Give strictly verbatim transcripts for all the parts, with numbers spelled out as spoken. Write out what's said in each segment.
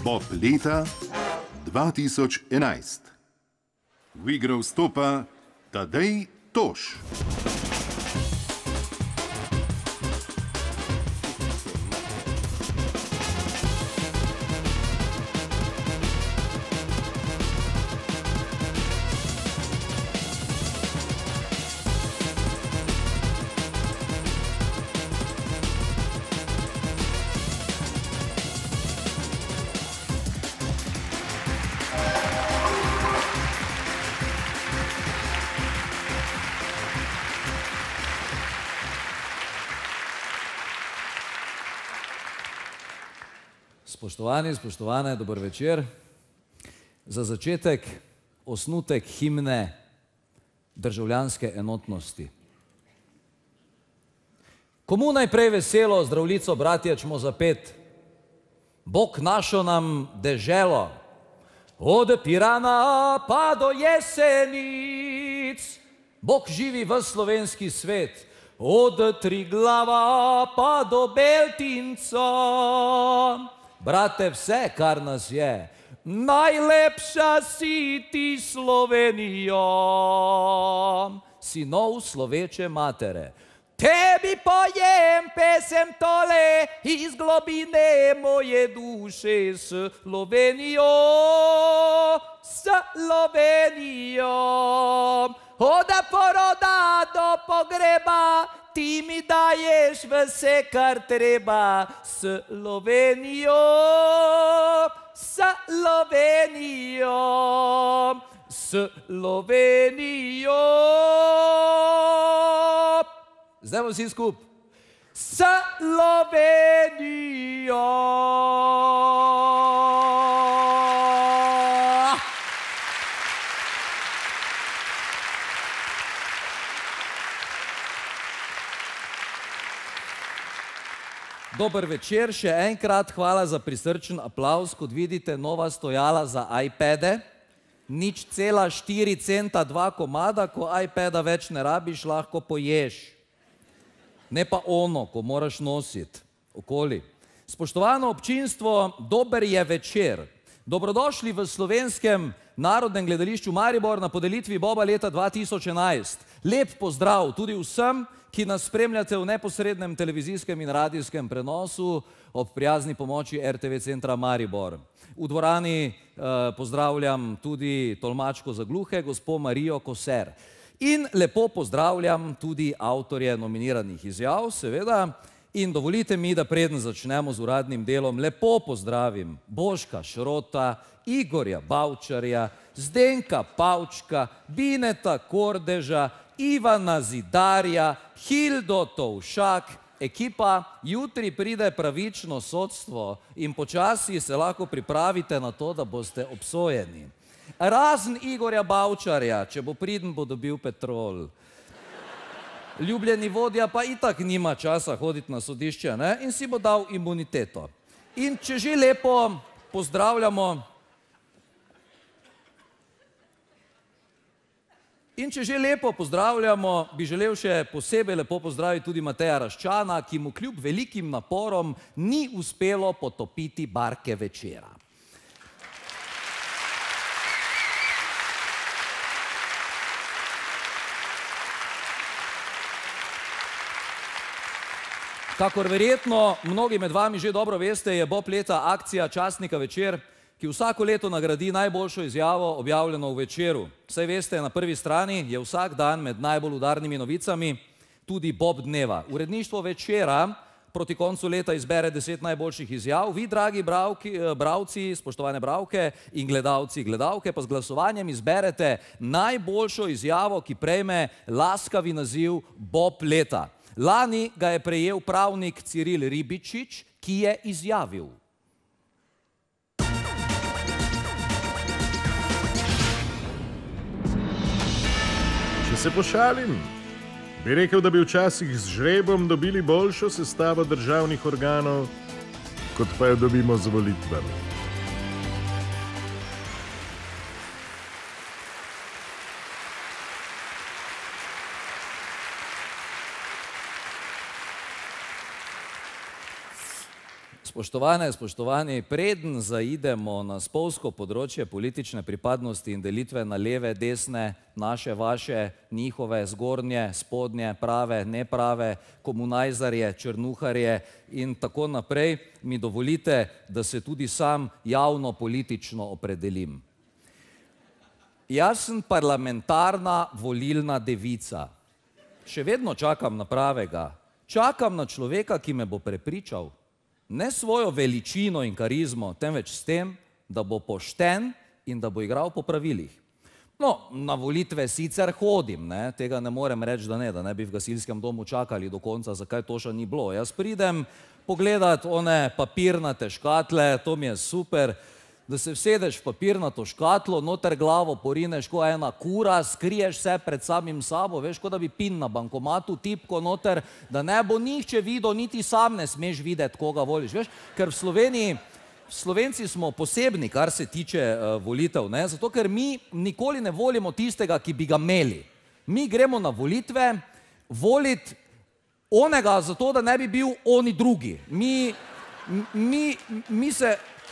Bob leta dva tisoč enajst. V igro vstopa Tadej Toš. Spoštovani, spoštovane, dober večer. Za začetek osnutek himne državljanske enotnosti. Komu najprej veselo, zdravljico, bratje, čmo zapet? Bog našo nam deželo, od Pirana pa do Jesenic. Bog živi v slovenski svet, od Triglava pa do Beltinca. Brate, vse, kar nas je, najlepša si ti Slovenijo, sinov sloveče matere. Tebi pojem pesem tole iz globine moje duše, Slovenijo, Slovenijo. Od poroda do pogreba ti mi daješ vse, kar treba, Slovenijo, Slovenijo, Slovenijo. Zdaj bomo vsi skup. Slovenijo. Dober večer, še enkrat hvala za prisrčen aplavz. Kot vidite, nova stojala za iPade, nič cela štiri centa dva komada, ko iPada več ne rabiš, lahko poješ. Ne pa ono, ko moraš nositi okoli. Spoštovano občinstvo, dober je večer. Dobrodošli v Slovenskem narodnem gledališču Maribor na podelitvi Boba leta dva tisoč enajst. Lep pozdrav tudi vsem, ki nas spremljate v neposrednem televizijskem in radijskem prenosu ob prijazni pomoči R T V centra Maribor. V dvorani eh, pozdravljam tudi tolmačko za gluhe, gospo Marijo Koser. In lepo pozdravljam tudi avtorje nominiranih izjav, seveda. In dovolite mi, da preden začnemo z uradnim delom, lepo pozdravim Boška Šrota, Igorja Bavčarja, Zdenka Pavčka, Bineta Kordeža, Ivana Zidarja, Hildo Tovšak. Ekipa, jutri pride pravično sodstvo in počasi se lahko pripravite na to, da boste obsojeni. Razen Igorja Bavčarja, če bo priden, bo dobil Petrol. Ljubljeni vodja pa itak nima časa hoditi na sodišče, ne? In si bo dal imuniteto. In če že lepo pozdravljamo In če že lepo pozdravljamo, bi želel še posebej lepo pozdraviti tudi Mateja Raščana, ki mu kljub velikim naporom ni uspelo potopiti barke večera. Kakor verjetno mnogi med vami že dobro veste, je Bob leta akcija časnika Večer, ki vsako leto nagradi najboljšo izjavo, objavljeno v Večeru. Saj veste, na prvi strani je vsak dan med najbolj udarnimi novicami tudi Bob dneva. Uredništvo Večera proti koncu leta izbere deset najboljših izjav. Vi, dragi bravki, bravci, spoštovane bravke in gledalci, gledalke, pa z glasovanjem izberete najboljšo izjavo, ki prejme laskavi naziv Bob leta. Lani ga je prejel pravnik Ciril Ribičič, ki je izjavil: Če se pošalim, bi rekel, da bi včasih z žrebom dobili boljšo sestavo državnih organov, kot pa jo dobimo z volitvami. Spoštovane, spoštovani, preden zaidemo na spolsko področje politične pripadnosti in delitve na leve, desne, naše, vaše, njihove, zgornje, spodnje, prave, neprave, komunajzarje, črnuharje in tako naprej, mi dovolite, da se tudi sam javno politično opredelim. Jaz sem parlamentarna volilna devica. Še vedno čakam na pravega. Čakam na človeka, ki me bo prepričal. Ne svojo veličino in karizmo, temveč s tem, da bo pošten in da bo igral po pravilih. No, na volitve sicer hodim, ne? Tega ne morem reči, da ne, da ne bi v gasilskem domu čakali do konca, zakaj to še ni bilo. Jaz pridem pogledat one papirnate škatle, to mi je super, da se vsedeš v papirnato škatlo, noter glavo porineš ko ena kura, skriješ se pred samim sabo, veš, kot da bi pin na bankomatu, tipko noter, da ne bo nihče videl, niti sam ne smeš videti, koga voliš, veš, ker v Sloveniji, Slovenci smo posebni, kar se tiče uh, volitev, ne, zato ker mi nikoli ne volimo tistega, ki bi ga imeli. Mi gremo na volitve voliti onega, zato da ne bi bil oni drugi. Mi, mi, mi se...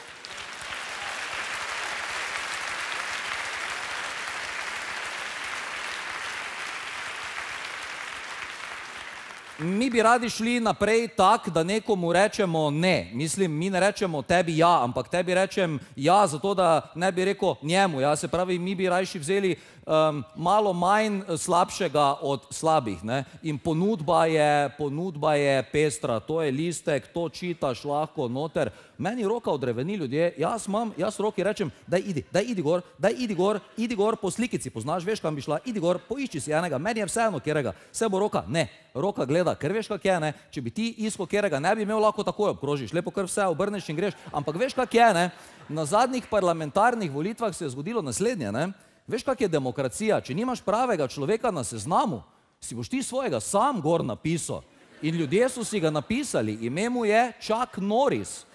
Mi bi radi šli naprej tak, da nekomu rečemo ne. Mislim, mi ne rečemo tebi ja, ampak tebi rečem ja, zato da ne bi rekel njemu. Ja, se pravi, mi bi rajši vzeli um, malo manj slabšega od slabih, ne. In ponudba je, ponudba je pestra. To je listek, to čitaš lahko noter. Meni roka odreveni ljudje, jaz imam, jaz roki rečem, daj idi, daj idi gor, daj idi gor, idi gor po slikici, poznaš, veš, kam bi šla, idi gor, poišči si enega, meni je vseeno, kjerega, se bo roka, ne, roka gleda, ker veš, kak je, ne, če bi ti isko kjerega, ne bi imel, lahko takoj obkrožiš, lepo kar vse obrneš in greš, ampak veš, kak je, ne, na zadnjih parlamentarnih volitvah se je zgodilo naslednje, ne, veš, kak je demokracija, če nimaš pravega človeka na seznamu, si boš ti svojega sam gor napisal in ljudje so si ga napisali, ime mu je Chuck Norris.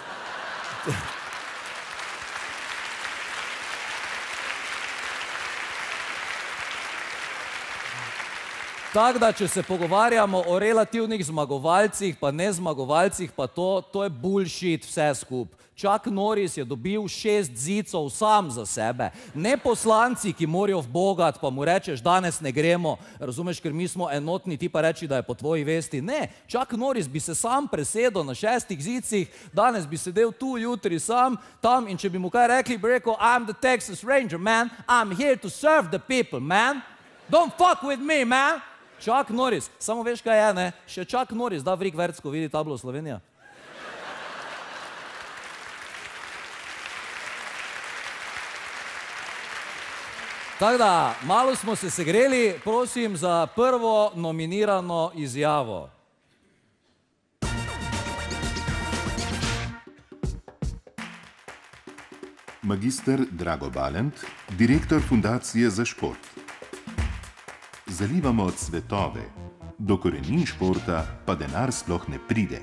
Tako da, če se pogovarjamo o relativnih zmagovalcih, pa ne zmagovalcih, pa to, to je bullshit vse skup. Chuck Norris je dobil šest zicov sam za sebe. Ne poslanci, ki morajo vbogat, pa mu rečeš, danes ne gremo, razumeš, ker mi smo enotni, ti pa reči, da je po tvoji vesti. Ne, Chuck Norris bi se sam presedel na šestih zicih, danes bi sedel tu, jutri sam, tam, in če bi mu kaj rekli, bi rekel, I'm the Texas Ranger, man, I'm here to serve the people, man. Don't fuck with me, man. Chuck Norris, samo veš, kaj je, ne? Še Chuck Norris da vrik verc, ko vidi tablo Slovenija. Tako da, malo smo se segreli, prosim za prvo nominirano izjavo. Magister Drago Balent, direktor Fundacije za šport. Zalivamo cvetove, do korenin športa pa denar sploh ne pride.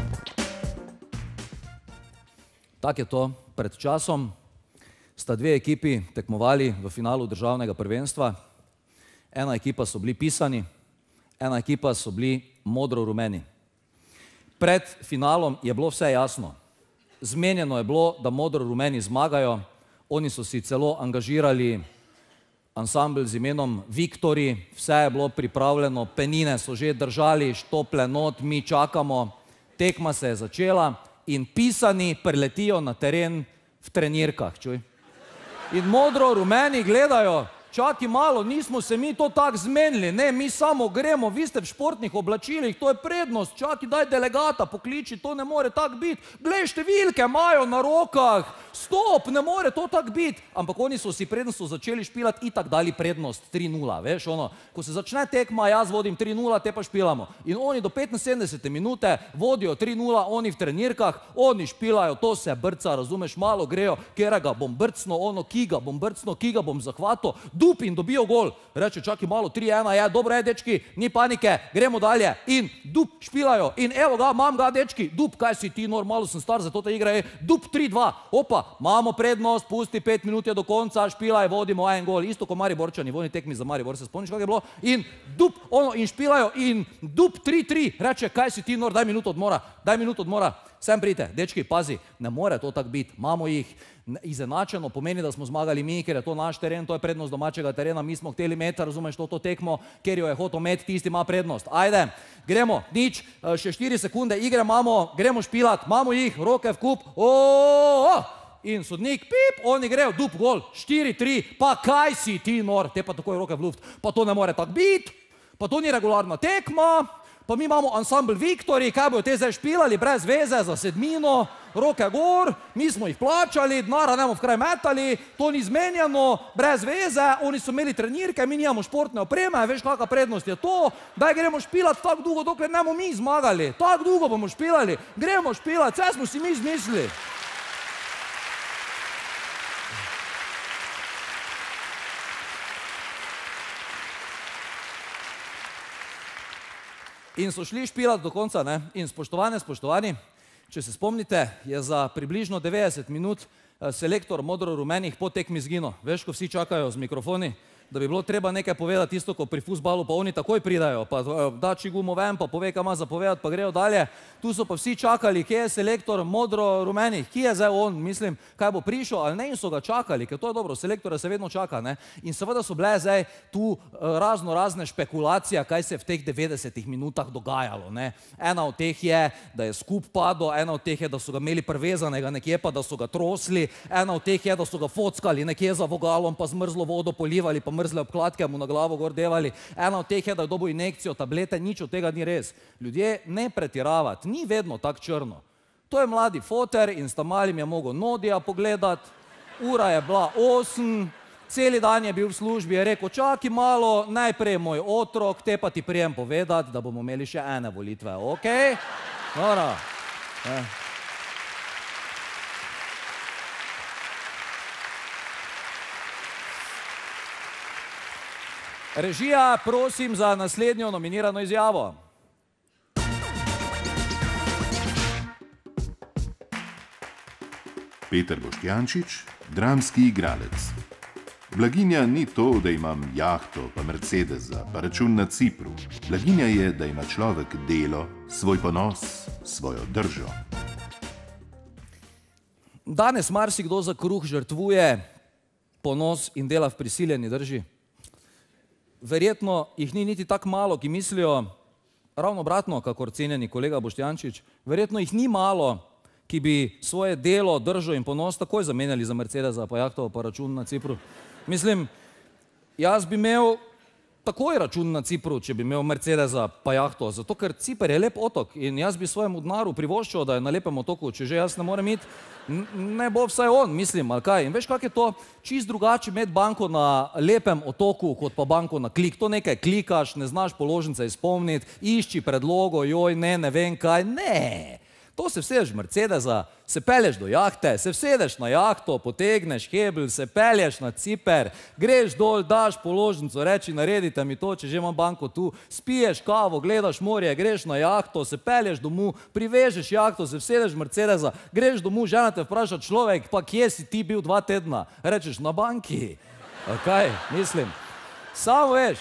Tak je to. Pred časom sta dve ekipi tekmovali v finalu državnega prvenstva. Ena ekipa so bili pisani, ena ekipa so bili modro-rumeni. Pred finalom je bilo vse jasno. Zmenjeno je bilo, da modro-rumeni zmagajo. Oni so si celo angažirali ansambl z imenom Viktori, vse je bilo pripravljeno, penine so že držali, štople not, mi čakamo, tekma se je začela in pisani preletijo na teren v trenirkah, čuj. In modro-rumeni gledajo, čaki malo, nismo se mi to tako zmenili, ne, mi samo gremo, vi ste v športnih oblačilih, to je prednost, čaki, daj delegata pokliči, to ne more tako biti, glej, številke imajo na rokah, stop, ne more to tako biti, ampak oni so si prednost začeli špilati, itak dali prednost tri nula, veš, ono, ko se začne tekma, jaz vodim tri nula, te pa špilamo, in oni do petinsedemdesete minute vodijo tri nula, oni v trenirkah, oni špilajo, to se brca, razumeš, malo grejo, kjerega bom brcno, ono, ki ga bom brcno, ki ga bom zahvatil, dup in dobijo gol. Reče, čakaj malo, tri ena je, dobro je, dečki, ni panike, gremo dalje. In dup špilajo. In evo ga, imam ga, dečki, dup, kaj si ti, nor, malo sem star za to te igre, je, dup tri dva. Opa, imamo prednost, pusti pet minut je do konca, špilaj, vodimo en gol. Isto ko Mariborčani, voni tekmi za Maribor, se spomniš, kak je bilo? In dup, ono, in špilajo, in dup tri tri. Reče, kaj si ti, nor, daj minuto odmora, daj minuto odmora. Sem prite, dečki, pazi, ne more to tako biti, imamo jih izenačeno, pomeni, da smo zmagali mi, ker je to naš teren, to je prednost domačega terena, mi smo hteli imeti, razumeš, to, to tekmo, ker jo je hotel imeti, tisti ima prednost. Ajde, gremo, nič, še štiri sekunde igre imamo, gremo špilat, imamo jih, roke v kup, o, in sodnik, pip, oni grejo, dup, gol, štiri tri, pa kaj si ti, nor, te pa takoj roke v luft, pa to ne more tako biti, pa to ni regularna tekma, pa mi imamo ansambl Viktori, kaj bojo te zdaj špilali, brez veze, za sedmino, roke gor, mi smo jih plačali, denara nemo v kraj metali, to ni zmenjeno, brez veze, oni so imeli trenirke, mi nimamo športne opreme, veš kakva prednost je to, daj gremo špilati tako dolgo, dokler nemo mi zmagali, tako dolgo bomo špilali, gremo špilati, vse smo si mi zmislili. In so šli špilati do konca, ne? In spoštovane, spoštovani, če se spomnite, je za približno devetdeset minut selektor modro-rumenih po tekmi izginil. Veš, ko vsi čakajo z mikrofoni, da bi bilo treba nekaj povedati, isto ko pri fuzbalu, pa oni takoj pridajo, pa da čigumo ven, pa pove, kaj ima za povedati, pa grejo dalje. Tu so pa vsi čakali, kje je selektor modro-rumenih, kje je zdaj on, mislim, kaj bo prišel, ali ne, in so ga čakali, ker to je dobro, selektora se vedno čaka, ne. In seveda so bile zdaj tu razno razne špekulacije, kaj se je v teh devetdesetih minutah dogajalo, ne. Ena od teh je, da je skup padel, ena od teh je, da so ga imeli prevezanega nekje, pa da so ga trosli, ena od teh je, da so ga fockali nekje za vogalom, pa zmrzlo vodo polivali, pa mrzle obkladke mu na glavo gor devali. Ena od teh je, da je dobil injekcijo, tablete, nič od tega ni res. Ljudje, ne pretiravati, ni vedno tako črno. To je mladi foter in sta malim je mogel Nodija pogledati, ura je bila osem, celi dan je bil v službi, je rekel, čaki malo, najprej moj otrok, te pa ti prijem povedati, da bomo imeli še ene volitve, okej? Dobro. Režija, prosim za naslednjo nominirano izjavo. Peter Boštjančič, dramski igralec. Blaginja ni to, da imam jahto, pa Mercedesa, pa račun na Cipru. Blaginja je, da ima človek delo, svoj ponos, svojo držo. Danes marsikdo za kruh žrtvuje ponos in dela v prisiljeni drži. Verjetno jih ni niti tako malo, ki mislijo ravno obratno, kakor cenjeni kolega Boštjančič. Verjetno jih ni malo, ki bi svoje delo, držo in ponos takoj zamenjali za Mercedesa, pa jahto, pa račun na Cipru. Mislim, jaz bi imel takoj račun na Cipru, če bi imel Mercedesa, pa jahto, zato ker Ciper je lep otok in jaz bi svojemu dnaru privoščil, da je na lepem otoku, če že jaz ne morem iti, ne bo vsaj on, mislim, ali kaj. In veš, kak je to čist drugače imeti banko na lepem otoku, kot pa banko na klik. To nekaj klikaš, ne znaš položnice izpolniti, išči predlogo, joj, ne, ne vem kaj, ne. To se vsedeš Mercedesa, se pelješ do jahte, se vsedeš na jahto, potegneš hebelj, se pelješ na Ciper, greš dol, daš položnico, reči, naredite mi to, če že imam banko tu, spiješ kavo, gledaš morje, greš na jahto, se pelješ domov, privežeš jahto, se vsedeš Mercedesa, greš domov, žena te vpraša človek, pa kje si ti bil dva tedna? Rečeš, na banki. Kaj, mislim. Samo veš.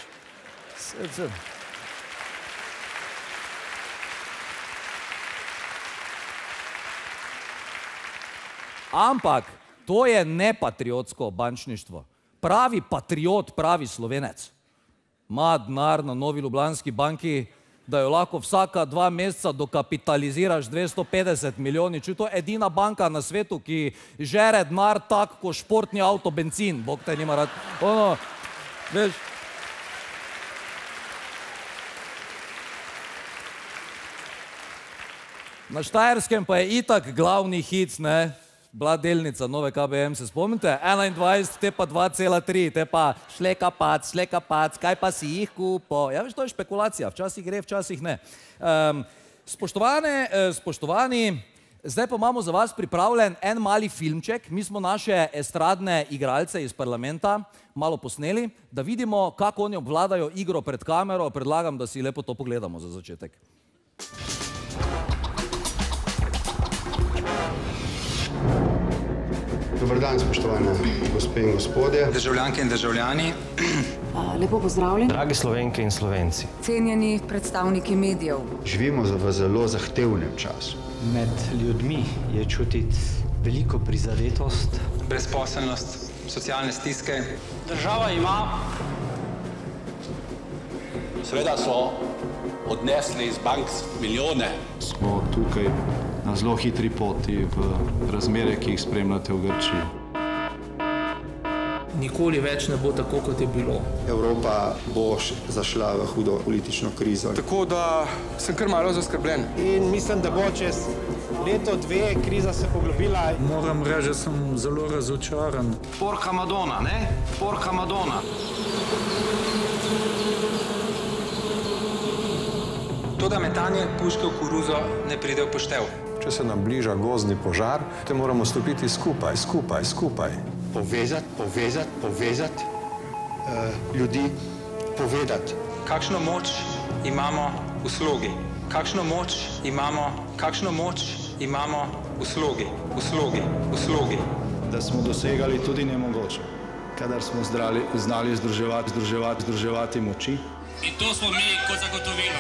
Ampak to je nepatriotsko bančništvo. Pravi patriot, pravi Slovenec. Ima denar na Novi Ljubljanski banki, da jo lahko vsaka dva meseca dokapitaliziraš dvesto petdeset milijoni. Če to je edina banka na svetu, ki žere denar tak, ko športni avto bencin. Bog te nima rad. Ono, veš. Na Štajerskem pa je itak glavni hit, ne? Bila delnica nove K B M, se spomnite? enaindvajset, te pa dva cela tri, te pa šleka pac, šleka pac, kaj pa si jih kupo. Ja, veš, to je špekulacija, včasih gre, včasih ne. Um, spoštovane, spoštovani, Zdaj pa imamo za vas pripravljen en mali filmček. Mi smo naše estradne igralce iz parlamenta malo posneli, da vidimo, kako oni obvladajo igro pred kamero. Predlagam, da si lepo to pogledamo za začetek. Dobar dan, spoštovane gospe in gospodje. Državljanke in državljani. Lepo pozdravljeni. Dragi Slovenke in Slovenci. Cenjeni predstavniki medijev. Živimo v zelo zahtevnem času. Med ljudmi je čutiti veliko prizadetost. Brezposelnost, socialne stiske. Država ima. Seveda so odnesli iz bank milijone. Smo tukaj na zelo hitri poti v razmere, ki jih spremljate v Grčiji. Nikoli več ne bo tako, kot je bilo. Evropa bo zašla v hudo politično krizo. Tako da sem kar malo zaskrbljen. In mislim, da bo čez leto, dve, kriza se poglobila. Moram reči, da sem zelo razočaran. Porka Madonna, ne? Porka Madonna. To, da metanje puške v koruzo ne pride v poštev. Če se nam bliža gozdni požar, te moramo stopiti skupaj, skupaj, skupaj. Povezati, povezati, povezati uh, ljudi, povedati. Kakšno moč imamo v slogi? Kakšno moč imamo, kakšno moč imamo v slogi, v slogi, v slogi? Da smo dosegali tudi nemogoče, kadar smo zdrali, znali združevati, združevati, združevati moči. In to smo mi kot zagotovilo.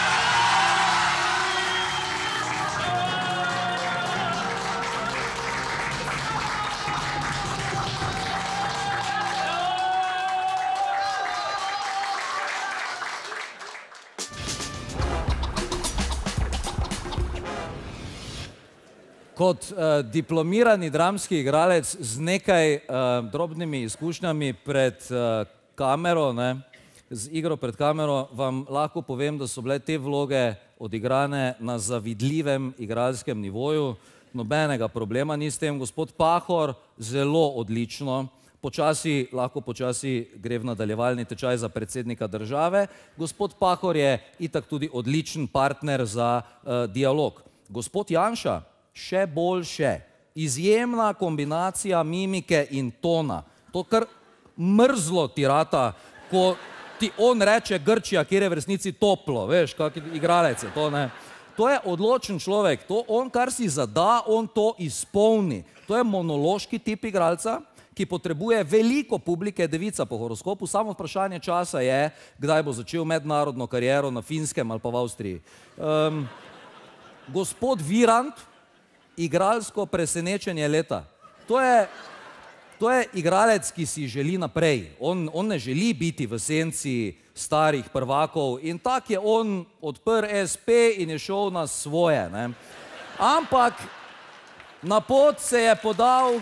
Kot uh, diplomirani dramski igralec z nekaj uh, drobnimi izkušnjami pred uh, kamero, ne, z igro pred kamero, vam lahko povem, da so bile te vloge odigrane na zavidljivem igralskem nivoju. Nobenega problema ni s tem. Gospod Pahor, zelo odlično. Počasi, lahko počasi gre v nadaljevalni tečaj za predsednika države. Gospod Pahor je itak tudi odličen partner za uh, dialog. Gospod Janša, še boljše. Izjemna kombinacija mimike in tona. To kar mrzlo ti rata, ko ti on reče Grčija, kjer je v resnici toplo, veš, kak igralec je to, ne. To je odločen človek, to on, kar si zada, on to izpolni. To je monološki tip igralca, ki potrebuje veliko publike, devica po horoskopu, samo vprašanje časa je, kdaj bo začel mednarodno kariero na Finskem ali pa v Avstriji. Um, gospod Virant, igralsko presenečenje leta. To je, to je igralec, ki si želi naprej. On, on ne želi biti v senci starih prvakov in tak je on odprl es pe in je šel na svoje, ne. Ampak na pot se je podal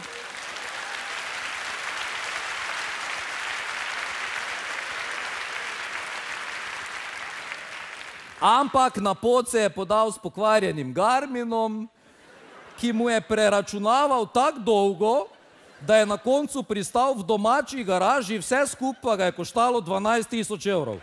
Ampak na pot se je podal s pokvarjenim Garminom, ki mu je preračunaval tako dolgo, da je na koncu pristal v domači garaži, vse skupaj ga je koštalo dvanajst tisoč evrov.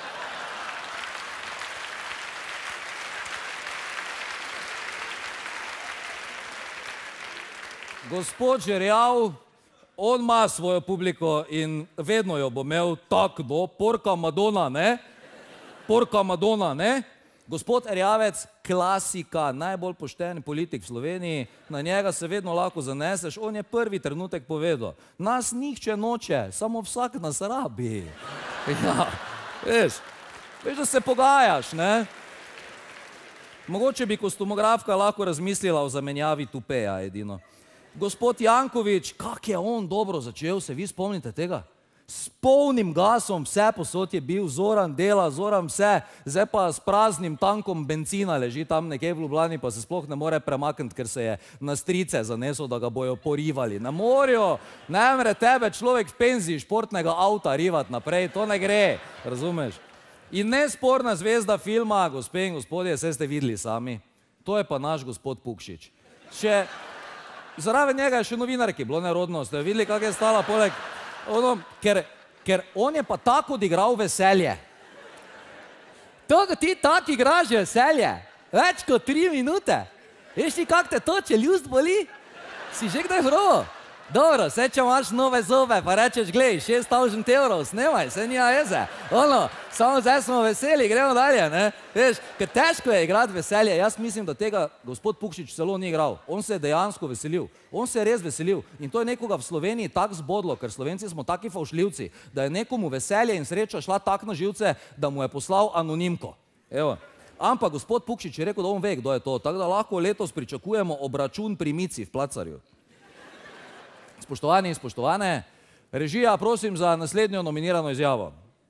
Gospod Žerjav, on ima svojo publiko in vedno jo bo imel tako, no, porka Madonna, ne? Porka Madonna, ne? Gospod Erjavec, klasika, najbolj pošten politik v Sloveniji, na njega se vedno lahko zaneseš, on je prvi trenutek povedal, nas nihče noče, samo vsak nas rabi. Ja, veš, veš, da se pogajaš, ne? Mogoče bi kostumografka lahko razmislila o zamenjavi tupeja edino. Gospod Janković, kak je on dobro začel, se vi spomnite tega? S polnim gasom, vse posod je bil, Zoran dela, Zoran vse, zdaj pa s praznim tankom benzina leži tam nekje v Ljubljani, pa se sploh ne more premakniti, ker se je na strice zanesel, da ga bojo porivali. Ne morajo, ne more tebe človek v penziji športnega avta rivati naprej, to ne gre, razumeš? In nesporna zvezda filma, gospe in gospodje, vse ste videli sami, to je pa naš gospod Pukšič. Še, zraven njega je še novinarki, bilo nerodno, ste videli, kak je stala poleg... Ono, ker, ker on je pa tako odigral veselje. To, ko ti tako igraš veselje, več kot tri minute. Veš ti, kak te toče, ljust boli? Si že kdaj prav? Dobro, se če imaš nove zobe, pa rečeš, glej, šest tisoč evrov, snemaj, se nija jeze. Ono, samo zdaj smo veseli, gremo dalje, ne? Veš, ker težko je igrati veselje. Jaz mislim, da tega gospod Pukšič celo ni igral. On se je dejansko veselil. On se je res veselil. In to je nekoga v Sloveniji tako zbodlo, ker Slovenci smo taki favšljivci, da je nekomu veselje in sreča šla tak na živce, da mu je poslal anonimko. Evo. Ampak gospod Pukšič je rekel, da on ve, kdo je to. Tako da lahko letos pričakujemo obračun pri Mici v Placarju. Spoštovani in spoštovane, režija, prosim za naslednjo nominirano izjavo.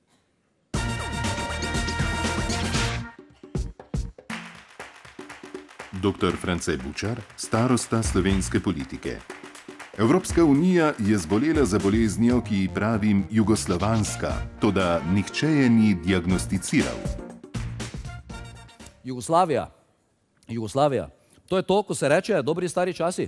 doktor France Bučar, starosta slovenske politike. Evropska unija je zbolela za boleznijo, ki ji pravim jugoslovanska, toda nihče je ni diagnosticiral. Jugoslavija. Jugoslavija. To je to, ko se reče dobri stari časi.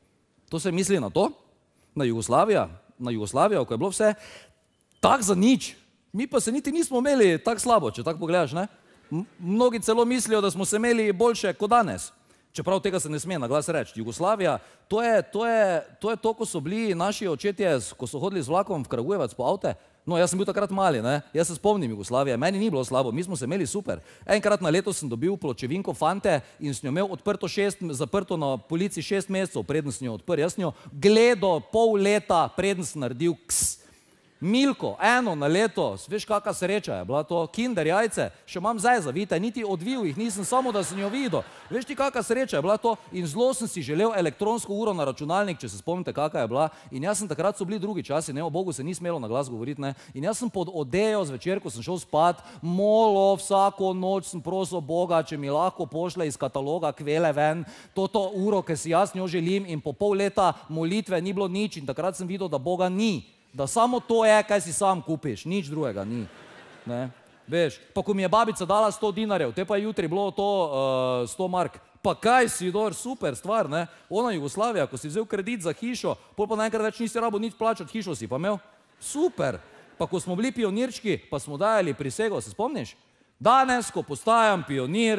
To se misli na to? Na Jugoslavija, na Jugoslavijo, ko je bilo vse tak za nič. Mi pa se niti nismo imeli tako slabo, če tako pogledaš, ne? Mnogi celo mislijo, da smo se imeli boljše kot danes. Čeprav tega se ne sme na glas reči. Jugoslavija, to je to, je, to, je to ko so bili naši očetje, ko so hodili z vlakom v Kragujevac po avte. No, jaz sem bil takrat mali, ne? Jaz se spomnim Jugoslavije. Meni ni bilo slabo, mi smo se imeli super. Enkrat na leto sem dobil pločevinko Fante in s njo imel odprto šest, zaprto na polici šest mesecev, preden sem jo odprl. Jaz sem jo gledal pol leta, preden sem naredil ks. Milko, eno na leto, veš kakva sreča je bila to, kinder jajce, še imam zdaj zavite, niti odvil jih nisem, samo da sem jo videl. Veš ti kakva sreča je bila to in zelo sem si želel elektronsko uro na računalnik, če se spomnite kakva je bila. In jaz sem takrat so bili drugi časi, ne, o Bogu se ni smelo na glas govoriti, ne. In jaz sem pod odejo zvečer, ko sem šel spat, molil vsako noč, sem prosil Boga, če mi lahko pošle iz kataloga kvele ven, toto uro, ki si jaz njo želim in po pol leta molitve ni bilo nič in takrat sem videl, da Boga ni. Da samo to je, kaj si sam kupiš, nič drugega ni. Ne? Veš, pa ko mi je babica dala sto dinarjev, te pa je jutri bilo to uh, sto mark. Pa kaj si, dor, super stvar, ne? Ona Jugoslavija, ko si vzel kredit za hišo, pol pa naenkrat več nisi rabo nič plačati, hišo si pa imel. Super. Pa ko smo bili pionirčki, pa smo dajali prisego, se spomniš? Danes, ko postajam pionir,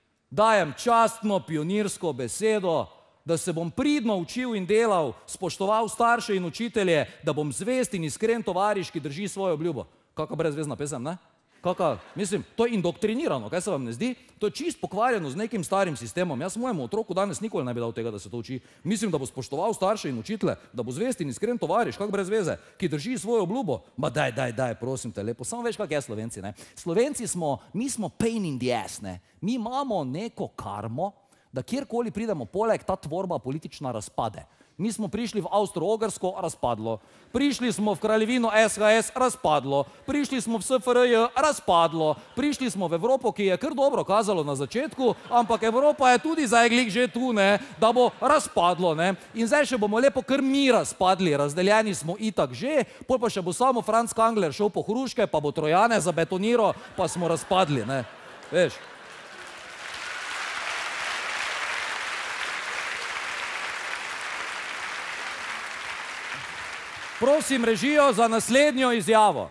dajem častno pionirsko besedo, da se bom pridno učil in delal, spoštoval starše in učitelje, da bom zvest in iskren tovariš, ki drži svojo obljubo. Kakva brezvezna pesem, ne? Kakva, mislim, to je indoktrinirano, kaj se vam ne zdi? To je čist pokvarjeno z nekim starim sistemom. Jaz mojemu otroku danes nikoli ne bi dal tega, da se to uči. Mislim, da bo spoštoval starše in učitelje, da bo zvest in iskren tovariš, kak brez veze, ki drži svojo obljubo. Ma daj, daj, daj, prosim te lepo. Samo veš, kak je Slovenci, ne? Slovenci smo, mi smo pain in the ass, ne? Mi imamo neko karmo, da kjerkoli pridemo poleg, ta tvorba politična razpade. Mi smo prišli v Avstro-Ogrsko, razpadlo. Prišli smo v kraljevino S H S, razpadlo. Prišli smo v S F R J, razpadlo. Prišli smo v Evropo, ki je kar dobro kazalo na začetku, ampak Evropa je tudi zdaj glih že tu, ne, da bo razpadlo, ne. In zdaj še bomo lepo kar mi razpadli, razdeljeni smo itak že, pol pa še bo samo Franc Kangler šel po hruške, pa bo Trojane zabetoniral, pa smo razpadli, ne. Veš. Prosim režijo za naslednjo izjavo.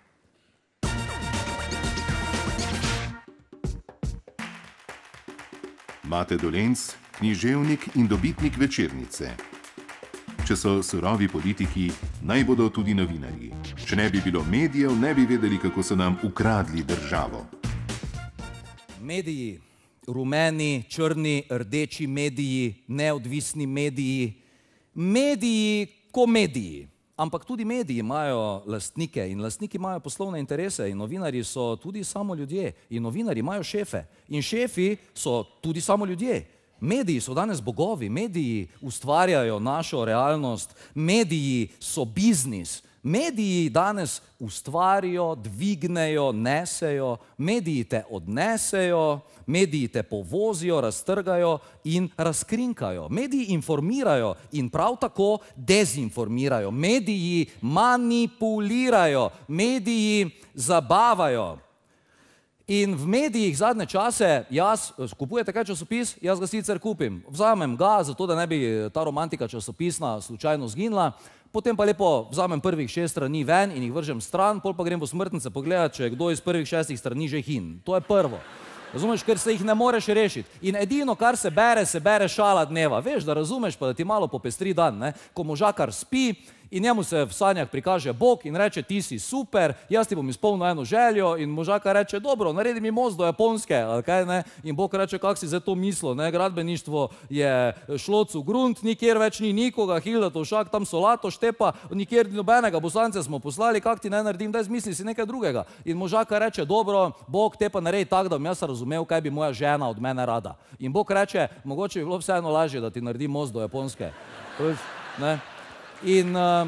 Mate Dolenc, književnik in dobitnik Večernice. Če so surovi politiki, naj bodo tudi novinarji. Če ne bi bilo medijev, ne bi vedeli, kako so nam ukradli državo. Mediji, rumeni, črni, rdeči mediji, neodvisni mediji, mediji, komediji. Ampak tudi mediji imajo lastnike in lastniki imajo poslovne interese in novinarji so tudi samo ljudje in novinarji imajo šefe in šefi so tudi samo ljudje. Mediji so danes bogovi, mediji ustvarjajo našo realnost, mediji so biznis. Mediji danes ustvarijo, dvignejo, nesejo, mediji te odnesejo, mediji te povozijo, raztrgajo in razkrinkajo. Mediji informirajo in prav tako dezinformirajo. Mediji manipulirajo, mediji zabavajo. In v medijih zadnje čase, jaz, kupujete kaj časopis? Jaz ga sicer kupim. Vzamem ga, zato da ne bi ta romantika časopisna slučajno zginila. Potem pa lepo vzamem prvih šest strani ven in jih vržem stran, pol pa grem v smrtnice pogledati, če je kdo iz prvih šestih strani že hin. To je prvo. Razumeš, ker se jih ne moreš rešiti. In edino, kar se bere, se bere šala dneva. Veš, da razumeš, pa da ti malo popestri dan, ne? Ko možakar spi in njemu se v sanjah prikaže Bog in reče, ti si super, jaz ti bom izpolnil eno željo, in možakar reče, dobro, naredi mi most do Japonske, ali kaj, ne? In Bog reče, kak si zdaj to mislil, ne? Gradbeništvo je šloc v grunt, nikjer več ni nikoga, Hilda Tovšak tam solato štepa, nikjer nobenega bosanca smo poslali, kak ti ne naredim, daj zmisli si nekaj drugega. In možakar reče, dobro, Bog te pa naredi tak, da bom jaz razumel, kaj bi moja žena od mene rada. In Bog reče, mogoče bi bilo vseeno lažje, da ti naredim most do Japonske. Ne? In uh,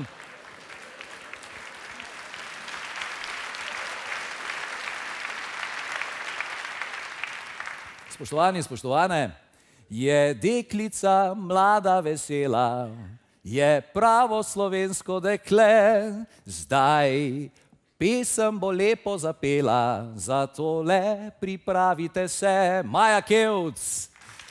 spoštovani, spoštovane, je deklica mlada vesela, je pravo slovensko dekle, zdaj pesem bo lepo zapela, zato le pripravite se, Maja Kevc.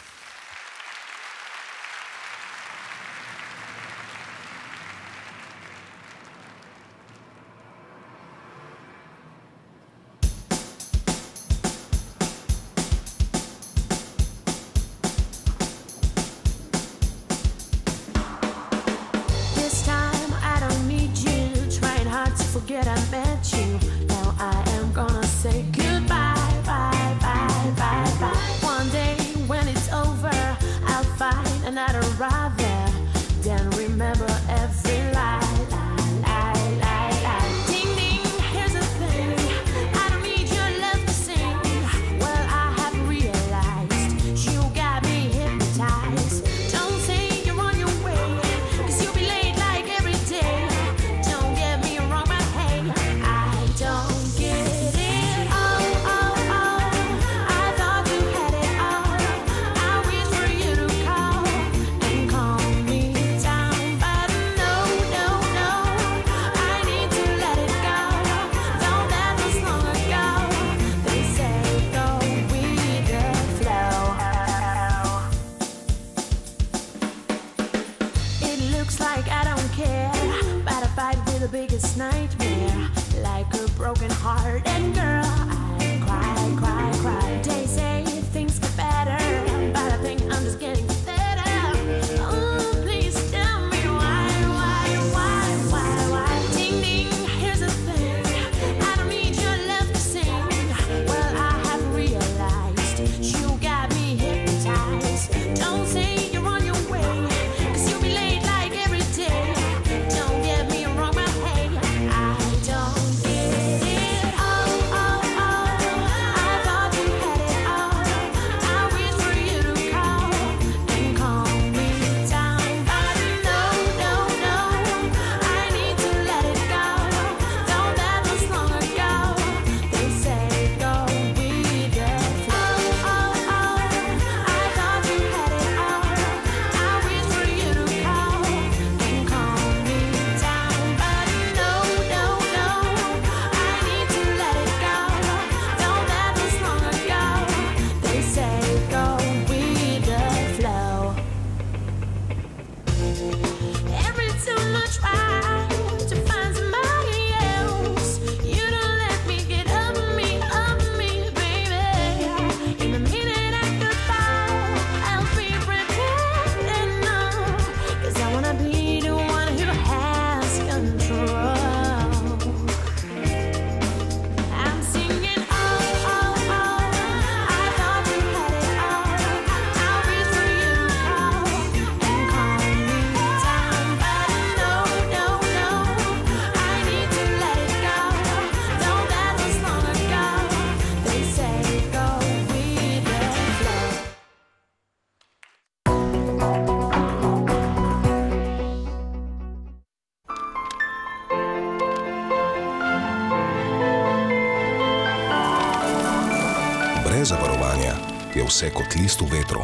Forget I met you. Now I am gonna say goodbye, bye, bye, bye, bye. One day when it's over, I'll find another arrive there. Then remember every lie, lie, lie, lie, lie. Ding ding, here's the thing. I don't need your love to sing. Well, I have realized you got me hypnotized. Don't say you're on your way, 'cause you'll be late like every day. Don't get me wrong, but hey, I don't get it. Oh, oh, oh, I thought you had it all. I wish for you to call and calm me down, but no, no, no, I need to let it go. Though that was long ago, they say go with the flow. It looks like I don't care, but I fight with the biggest nightmare. Like a broken heart, and girl, I cry, cry, cry. They say things get better, but I think I'm just getting better. Oh, please tell me why, why, why, why, why? Ding ding, here's the thing. I don't need your love to sing. Well, I have realized you got me hypnotized. Don't say you're on your way, 'cause you'll be late like every day. Don't get me wrong, but hey, I don't get it. Oh, oh, oh, I thought you had it all. I wish for you to call and calm me down, but no, no, no, I need to let it go. Though that was long ago, they say go with the flow. Oh, oh, oh, I thought you had it all. I wish for you to call and calm me down, but no, no, no, I need to let it go. Though that was long ago, they say go with the flow. Every time I try to find somebody else, you don't let me get up on me, up on me, baby. In the minute I could fall, I'll be pretending numb, 'cause I wanna be the one who has control. I'm singing, oh, oh, oh, I thought you had it all. I wish for you to call and calm me down, but no, no, no, I need to let it go. Though that was long ago, they say go with the flow. Brez zavarovanja je vse kot list v vetru.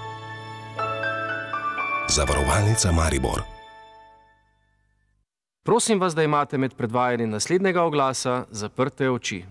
Zavarovalnica Maribor. Prosim vas, da imate med predvajanjem naslednjega oglasa zaprte oči.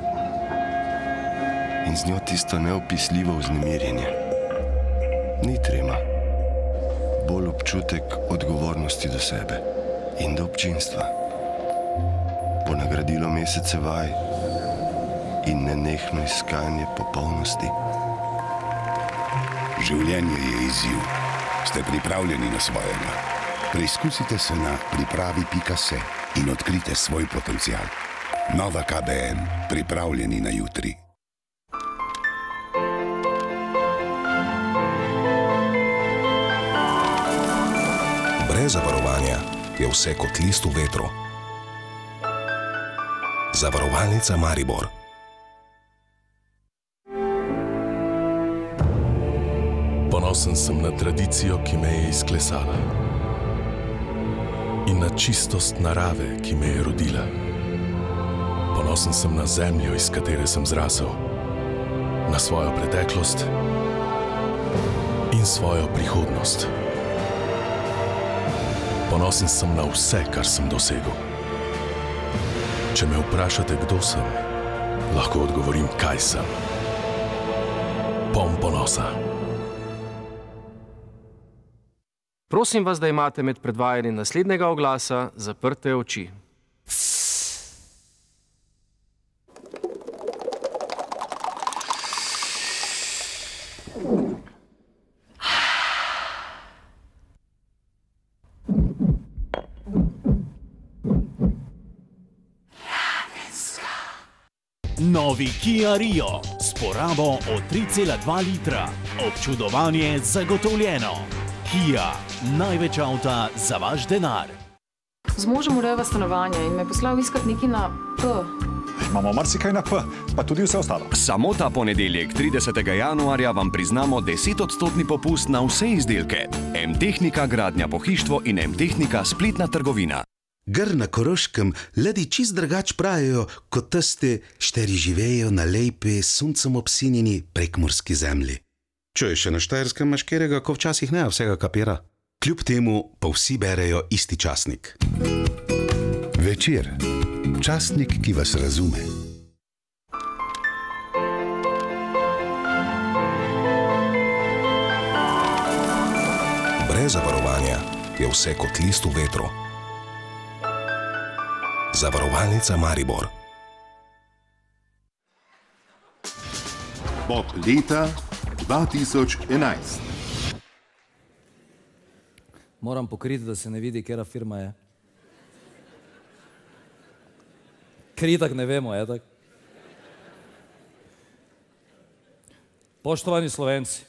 In z njo tisto neopisljivo vznemirjenje. Ni trema, bolj občutek odgovornosti do sebe in do občinstva. Bo nagradilo mesece vaj in nenehno iskanje popolnosti. Življenje je izziv. Ste pripravljeni na svojega? Preizkusite se na pripravi pika se in odkrite svoj potencial. Nova K B M, pripravljeni na jutri. Brez zavarovanja je vse kot list v vetru. Zavarovalnica Maribor. Ponosen sem na tradicijo, ki me je izklesala. In na čistost narave, ki me je rodila. Ponosen sem na zemljo, iz katere sem zrasel. Na svojo preteklost in svojo prihodnost. Ponosen sem na vse, kar sem dosegel. Če me vprašate, kdo sem, lahko odgovorim, kaj sem. Poln ponosa. Prosim vas, da imate med predvajanjem naslednjega oglasa zaprte oči. Novi Kia Rio s porabo od tri cela dva litra. Občudovanje zagotovljeno. Kia, največ avta za vaš denar. Z možem urejava stanovanje in me poslal iskat nekaj na P. Imamo marsikaj na P, pa tudi vse ostalo. Samo ta ponedeljek, tridesetega januarja, vam priznamo desetodstotni popust na vse izdelke. M-Tehnika, gradnja pohištvo in M-Tehnika, spletna trgovina. Gr na Koroškem ljudje čist drugač pravijo, kot tisti, šteri živejo na lepi, suncem obsinjeni prekmurski zemlji. Čuješ, še na Štajerskem imaš katerega, ko včasih ne vsega kapira. Kljub temu pa vsi berejo isti časnik. Večer. Časnik, ki vas razume. Brez zavarovanja je vse kot list v vetru. Zavarovalnica Maribor. Bob leta dva tisoč enajst. Moram pokriti, da se ne vidi, katera firma je. Ker itak ne vemo, je tak? Poštovani Slovenci,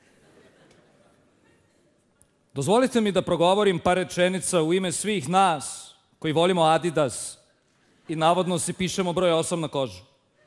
dozvolite mi da progovorim par rečenica u ime svih nas koji volimo Adidas i navodno si pišemo broj osam na kožu.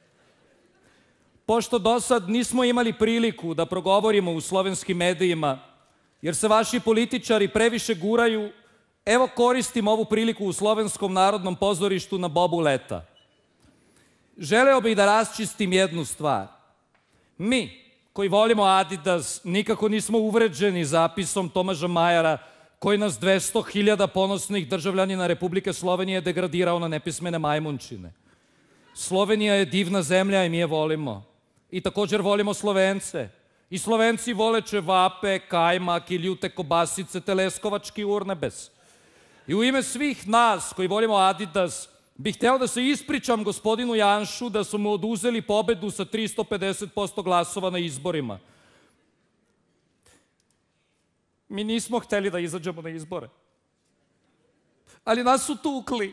Pošto do sad nismo imali priliku da progovorimo u slovenskim medijima, jer se vaši političari previše guraju, evo koristim ovu priliku u Slovenskom narodnom pozorištu na Bobu leta. Želeo bih da raščistim jednu stvar. Mi, koji volimo Adidas, nikako nismo uvređeni zapisom Tomaža Majara, koji nas dvesta hiljada ponosnih državljanina Republike Slovenije degradirao na nepismene majmunčine. Slovenija je divna zemlja i mi je volimo. I također volimo Slovence. I Slovenci vole čevape, kajmak i ljute kobasice te leskovački urnebes. I u ime svih nas koji volimo Adidas bih hteo da se ispričam gospodinu Janšu da su mu oduzeli pobedu sa tristo pedeset posto glasova na izborima. Mi nismo hteli da izađemo na izbore. Ali nas su tukli.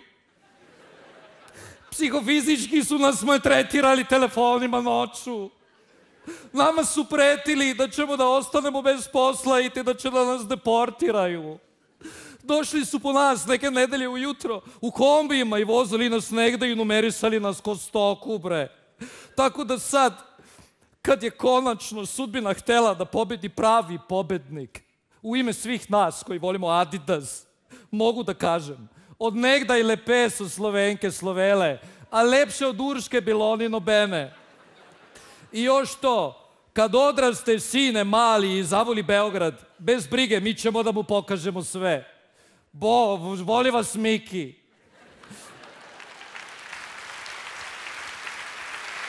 Psihofizički su nas maltretirali telefonima noću. Nama su pretili da ćemo da ostanemo bez posla i te da će da nas deportiraju. Došli su po nas neke nedelje ujutro u kombijima i vozili nas negde i numerisali nas ko stoku, bre. Tako da sad, kad je konačno sudbina htela da pobedi pravi pobednik, u ime svih nas koji volimo Adidas, mogu da kažem, od negdaj lepe su Slovenke Slovele, a lepše od Urške Biloni nobene. I još to, kad odraste sine mali i zavoli Beograd, bez brige, mi ćemo da mu pokažemo sve. Bo, voli vas Miki.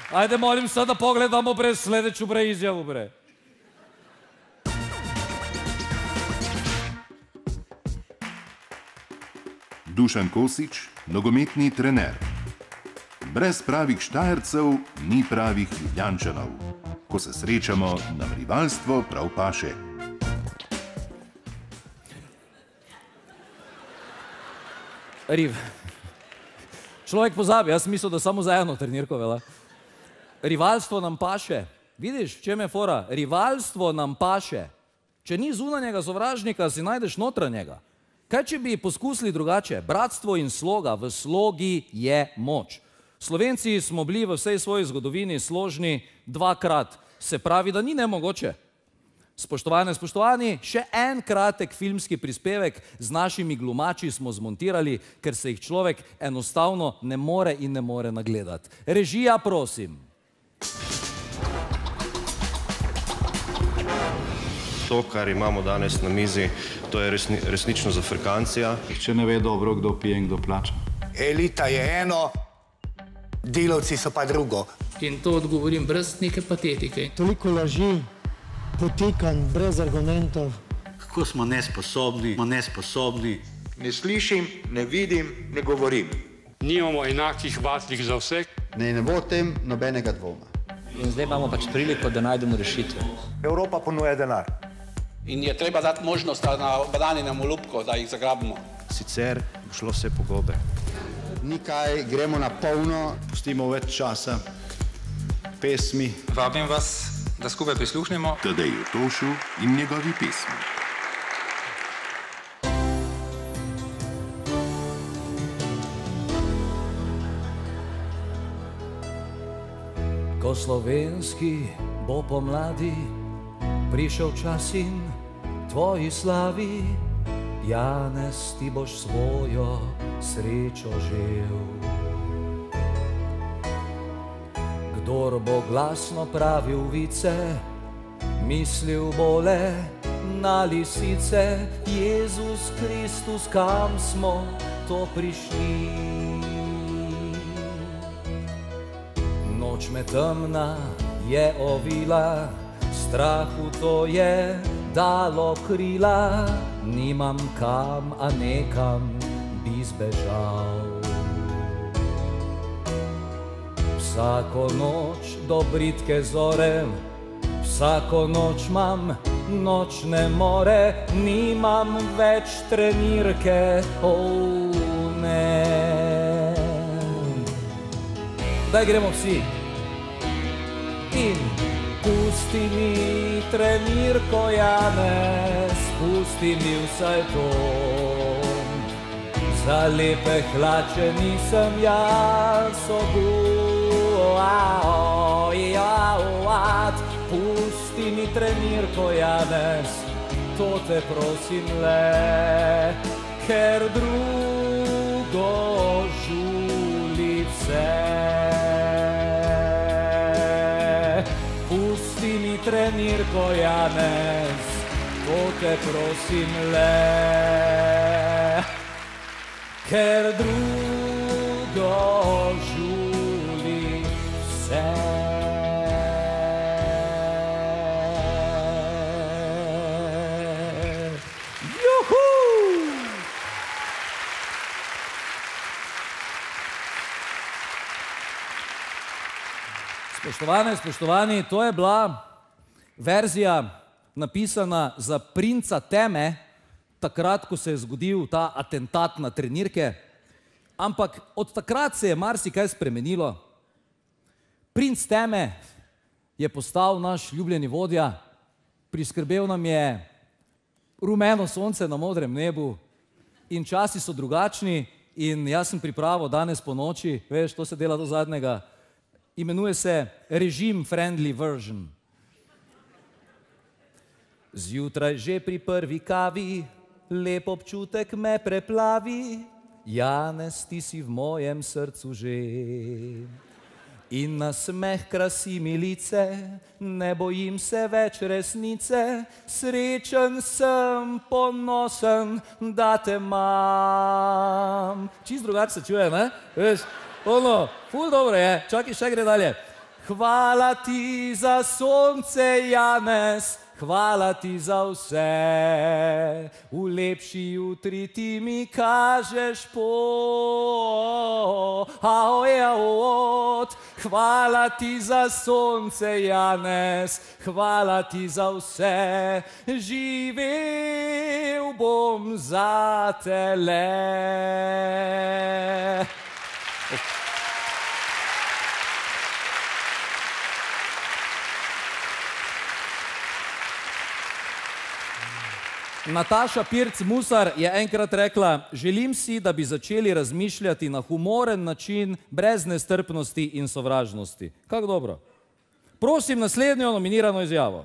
Ajde, molim sad da pogledamo bre sledeću bre izjavu bre. Dušan Kosič, nogometni trener. Brez pravih Štajercev ni pravih Ljubljančanov. Ko se srečamo, nam rivalstvo prav paše. Riv. Človek pozabi, jaz sem mislil, da samo za eno trenirko vela. Rivalstvo nam paše. Vidiš, v čem je fora? Rivalstvo nam paše. Če ni zunanjega sovražnika, si najdeš notranjega. Kaj če bi poskusili drugače? Bratstvo in sloga, v slogi je moč. Slovenci smo bili v vsej svoji zgodovini složni dvakrat. Se pravi, da ni nemogoče. Spoštovane, spoštovani, še en kratek filmski prispevek z našimi glumači smo zmontirali, ker se jih človek enostavno ne more in ne more nagledati. Režija, prosim. To, kar imamo danes na mizi, to je resni, resnično zafrkancija. Če ne ve dobro, kdo pije in kdo plača. Elita je eno, delavci so pa drugo. In to odgovorim brez neke patetike. Toliko laži, potikanj, brez argumentov. Kako smo nesposobni, smo nesposobni. Ne slišim, ne vidim, ne govorim. Nimamo enakih vatlih za vse. Ne, ne bo o tem nobenega dvoma. In zdaj imamo pač priliko, da najdemo rešitve. Evropa ponuja denar. In je treba dati možnost na bananinem olupku, da jih zagrabimo. Sicer bo šlo vse po gobe. Nikaj, gremo na polno. Pustimo več časa, pesmi. Vabim vas, da skupaj prisluhnemo Tadeju Tošu in njegovi pesmi. Ko slovenski bo pomladi prišel čas in tvoji slavi, Janez, ti boš svojo srečo žel. Kdor bo glasno pravil vice, mislil bo le na lisice. Jezus Kristus, kam smo to prišli? Noč me temna je ovila, strahu to je dalo krila. Nimam kam, a nekam bi zbežal. Vsako noč do bridke zore, vsako noč imam nočne more. Nimam več trenirke, oh ne. Daj gremo vsi. In pusti mi trenirko, Janez, pusti mi vsaj to. Za lepe hlače nisem jaz obuat. Pusti mi trenirko, Janez, to te prosim le, ker drugo žuli vse. Pusti mi trenirko, Janez, to te prosim le, ker drugo žuli vse. Juhu! Spoštovane, spoštovani, to je bila verzija napisana za princa teme, takrat, ko se je zgodil ta atentat na trenirke. Ampak od takrat se je marsikaj spremenilo. Princ teme je postal naš ljubljeni vodja, priskrbel nam je rumeno sonce na modrem nebu in časi so drugačni in jaz sem pripravil danes po noči, veš, to se dela do zadnjega, imenuje se režim friendly version. Zjutraj že pri prvi kavi, lep občutek me preplavi, Janez, ti si v mojem srcu že. In na smeh krasi mi lice, ne bojim se več resnice, srečen sem, ponosen, da te imam. Čist drugače se čuje, ne? Veš, ono, ful dobro je, čakaj, še gre dalje. hvala ti za sonce, Janez, hvala ti za vse. V lepši jutri ti mi kažeš pot. Hvala ti za sonce, Janez, hvala ti za vse. Živel bom za tele. Nataša Pirc Musar je enkrat rekla: želim si, da bi začeli razmišljati na humoren način, brez nestrpnosti in sovražnosti. Kako dobro. Prosim naslednjo nominirano izjavo.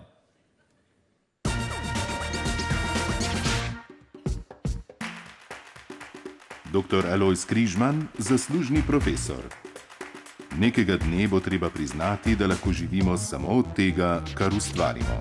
doktor Alojz Križman, zaslužni profesor. Nekega dne bo treba priznati, da lahko živimo samo od tega, kar ustvarimo.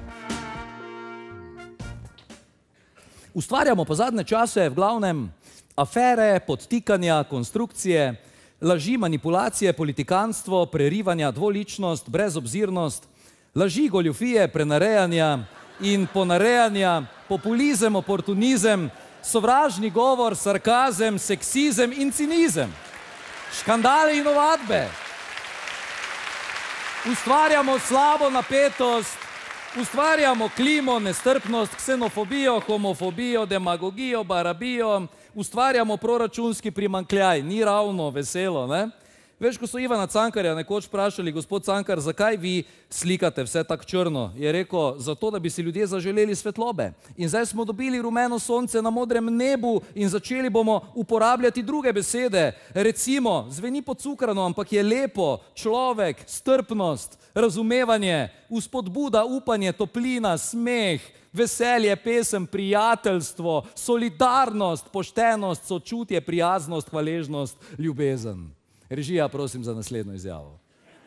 Ustvarjamo pa zadnje čase v glavnem afere, podtikanja, konstrukcije, laži, manipulacije, politikanstvo, prerivanja, dvoličnost, brezobzirnost, laži, goljufije, prenarejanja in ponarejanja, populizem, oportunizem, sovražni govor, sarkazem, seksizem in cinizem, škandale in ovadbe. Ustvarjamo slabo napetost, ustvarjamo klimo, nestrpnost, ksenofobijo, homofobijo, demagogijo, barabijo, ustvarjamo proračunski primanjkljaj. Ni ravno veselo, ne? Veš, ko so Ivana Cankarja nekoč vprašali: gospod Cankar, zakaj vi slikate vse tako črno? Je rekel: zato, da bi si ljudje zaželeli svetlobe. In zdaj smo dobili rumeno sonce na modrem nebu in začeli bomo uporabljati druge besede. Recimo, zveni pocukrano, ampak je lepo, človek, strpnost, razumevanje, vzpodbuda, upanje, toplina, smeh, veselje, pesem, prijateljstvo, solidarnost, poštenost, sočutje, prijaznost, hvaležnost, ljubezen. Režija, prosim za naslednjo izjavo.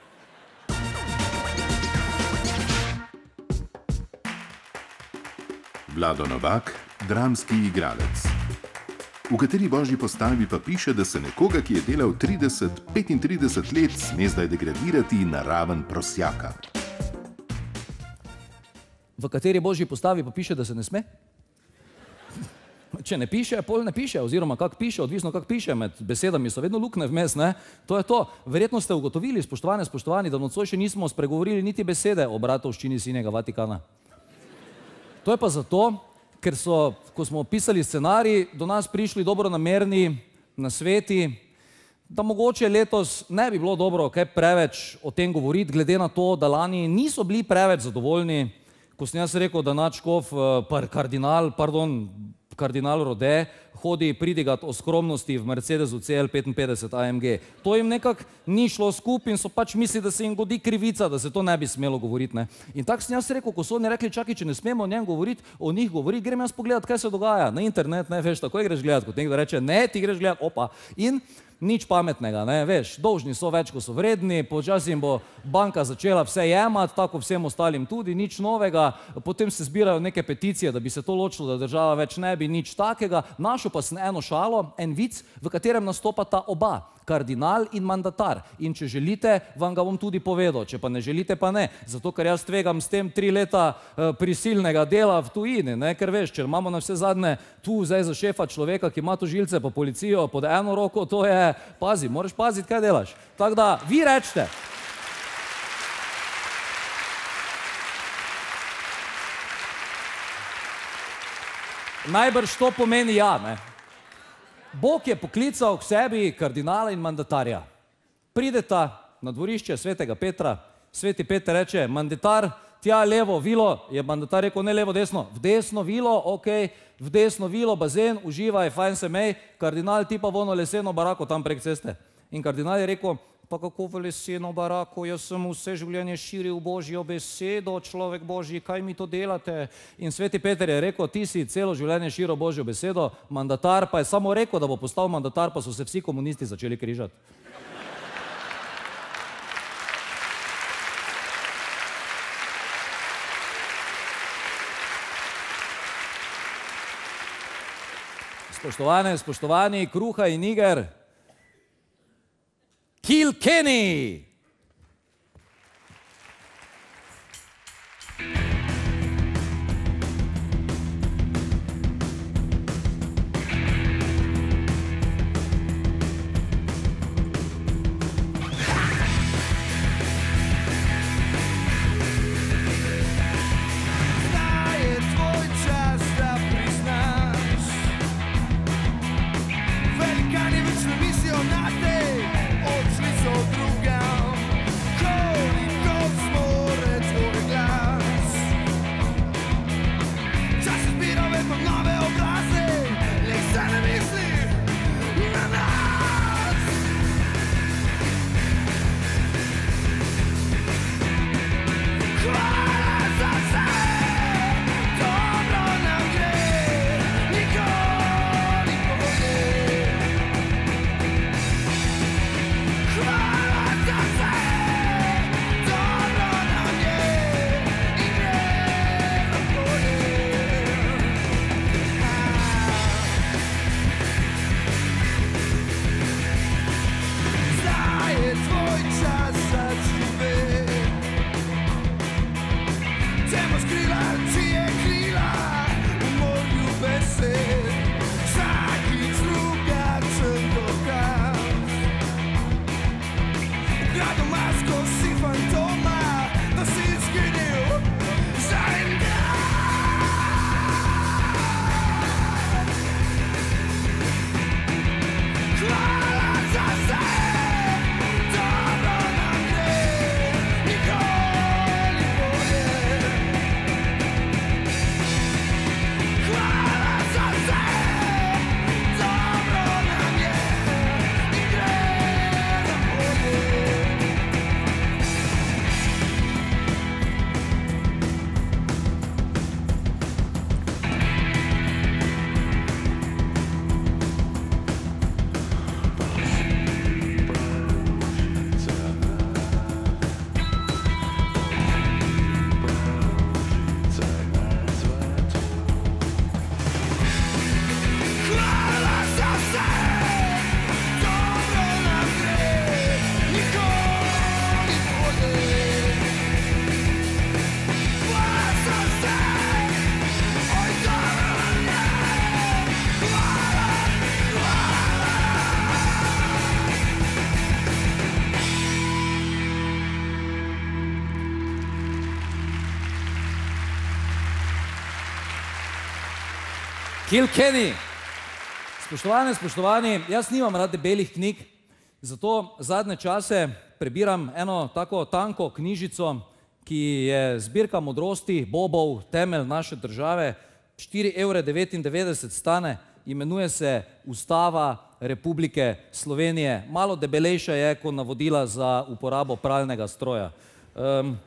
Vlado Novak, dramski igralec. V kateri božji postavi pa piše, da se nekoga, ki je delal trideset, petintrideset let, sme zdaj degradirati na raven prosjaka. V kateri božji postavi pa piše, da se ne sme? Če ne piše, pol ne piše, oziroma kak piše, odvisno kak piše, med besedami so vedno luknje vmes, ne? To je to. Verjetno ste ugotovili, spoštovane, spoštovani, da nocoj še nismo spregovorili niti besede o bratovščini Sinjega Vatikana. To je pa zato, ker so, ko smo pisali scenarij, do nas prišli dobronamerni nasveti, da mogoče letos ne bi bilo dobro kaj preveč o tem govoriti, glede na to, da lani niso bili preveč zadovoljni, ko sem jaz rekel, da nadškof kardinal, pardon, kardinal Rode hodi pridigat o skromnosti v Mercedesu C L petinpetdeset A M G. To jim nekako ni šlo skupaj in so pač misli, da se jim godi krivica, da se to ne bi smelo govoriti, ne. In tako sem jaz rekel, ko so oni rekli: čakaj, če ne smemo o njem govoriti, o njih govoriti, grem jaz pogledat, kaj se dogaja na internet, ne, veš, takoj greš gledat, kot nekdo reče: ne, ti greš gledat, opa. In nič pametnega, ne, veš, dolžni so več, ko so vredni, počasi jim bo banka začela vse jemati, tako vsem ostalim tudi, nič novega, potem se zbirajo neke peticije, da bi se to ločilo, da država več ne bi, nič takega. Našel pa sem eno šalo, en vic, v katerem nastopata oba, kardinal in mandatar. In če želite, vam ga bom tudi povedal, če pa ne želite, pa ne. Zato, ker jaz tvegam s tem tri leta prisilnega dela v tujini, ne, ker veš, če imamo na vse zadnje tu zdaj za šefa človeka, ki ima tožilce pa policijo pod eno roko, to je, pazi, moraš paziti, kaj delaš. Tako da, vi rečete. Najbrž to pomeni ja, ne. Bog je poklical k sebi kardinala in mandatarja. Prideta na dvorišče svetega Petra, sveti Peter reče: mandatar, tja levo vilo, je mandatar rekel: ne levo, desno. V desno vilo, okej, v desno vilo, bazen, uživaj, fajn se mej, kardinal, ti pa vono leseno barako tam prek ceste. In kardinal je rekel: pa kako v leseno barako, jaz sem vse življenje širil Božjo besedo, človek Božji, kaj mi to delate? In sveti Peter je rekel: ti si celo življenje širil Božjo besedo, mandatar pa je samo rekel, da bo postal mandatar, pa so se vsi komunisti začeli križati. Spoštovane, spoštovani, kruha in iger. Kilkenny! Nič ne mislijo na te, odšli so drugam. Koliko zmore tvoj glas. Čas se zbira vedno nove obraze, nek se ne misli na nas. Hvala za vse, dobro nam gre, nikoli bolje. Hvala za vse, dobro nam je in gre nam bolje. Zdaj je tvoj čas za živeti. Temo skrila, čije krila v morju besed. Vsakič drugačen dokaz. Ukradel masko si fantoma, da si izginil za en dan. Hvala za vse, dobro nam gre, nikoli bolje. Hvala za vse, dobro nam je in gre nam bolje. Hvala za vse, dobro nam gre, nikoli bolje. Hvala za vse, oj dobro nam je. Hvala, hvala. Kilkenny. Spoštovane, spoštovani, jaz nimam rad debelih knjig, zato zadnje čase prebiram eno tako tanko knjižico, ki je zbirka modrosti, Bobov, temelj naše države, štiri evre devetindevetdeset stane, imenuje se Ustava Republike Slovenije. Malo debelejša je kot navodila za uporabo pralnega stroja. Um,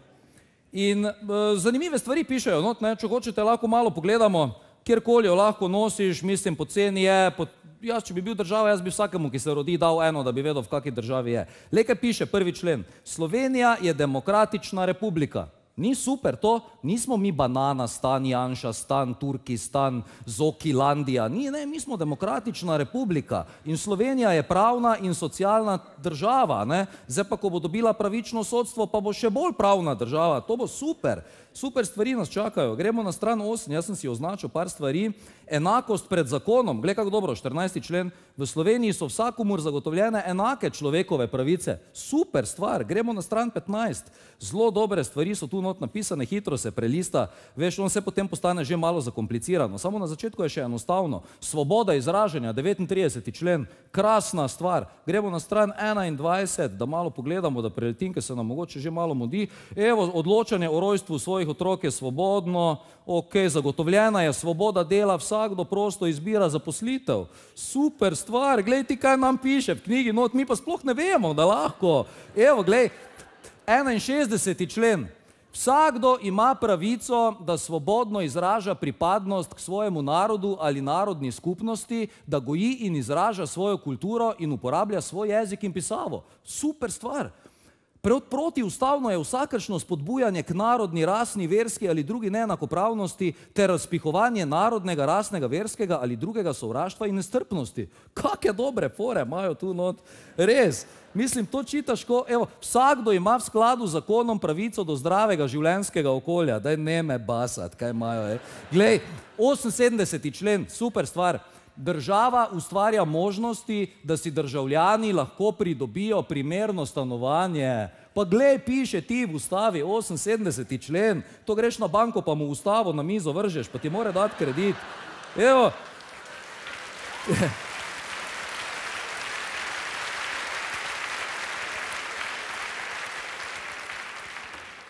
in uh, zanimive stvari pišejo, not, ne, če hočete, lahko malo pogledamo, kjerkoli jo lahko nosiš, mislim, poceni je, po, jaz, če bi bil država, jaz bi vsakemu, ki se rodi, dal eno, da bi vedel, v kakšni državi je. Le kaj piše prvi člen. Slovenija je demokratična republika. Ni super to? Nismo mi banana stan, Janša stan, Turkistan, Zokilandija. Ni, ne, mi smo demokratična republika in Slovenija je pravna in socialna država, ne. Zdaj pa, ko bo dobila pravično sodstvo, pa bo še bolj pravna država. To bo super. Super stvari nas čakajo. Gremo na stran osem, jaz sem si označil par stvari. Enakost pred zakonom. Glej, kako dobro, štirinajsti člen. V Sloveniji so vsakomur zagotovljene enake človekove pravice. Super stvar. Gremo na stran petnajst. Zelo dobre stvari so tu not napisane, hitro se prelista. Veš, on se potem postane že malo zakomplicirano. Samo na začetku je še enostavno. Svoboda izražanja, devetintrideseti člen. Krasna stvar. Gremo na stran enaindvajset, da malo pogledamo, da preletim, ker se nam mogoče že malo mudi. Evo, odločanje o rojstvu svojih otrok je svobodno. Ok, zagotovljena je svoboda dela, vsakdo prosto izbira zaposlitev. Super stvar, glej ti, kaj nam piše v knjigi, not, mi pa sploh ne vemo, da lahko. Evo, glej, enainšestdeseti člen. Vsakdo ima pravico, da svobodno izraža pripadnost k svojemu narodu ali narodni skupnosti, da goji in izraža svojo kulturo in uporablja svoj jezik in pisavo. Super stvar. Protiustavno je vsakršno spodbujanje k narodni, rasni, verski ali drugi neenakopravnosti ter razpihovanje narodnega, rasnega, verskega ali drugega sovraštva in nestrpnosti. Kakšne dobre fore imajo tu not. Res. Mislim, to čitaš, ko, evo, vsakdo ima v skladu z zakonom pravico do zdravega življenjskega okolja. Daj ne me basat, kaj imajo, je. Glej, oseminsedemdeseti člen, super stvar. Država ustvarja možnosti, da si državljani lahko pridobijo primerno stanovanje. Pa glej, piše ti v ustavi, oseminsedemdeseti člen, to greš na banko, pa mu ustavo na mizo vržeš, pa ti mora dati kredit. Evo.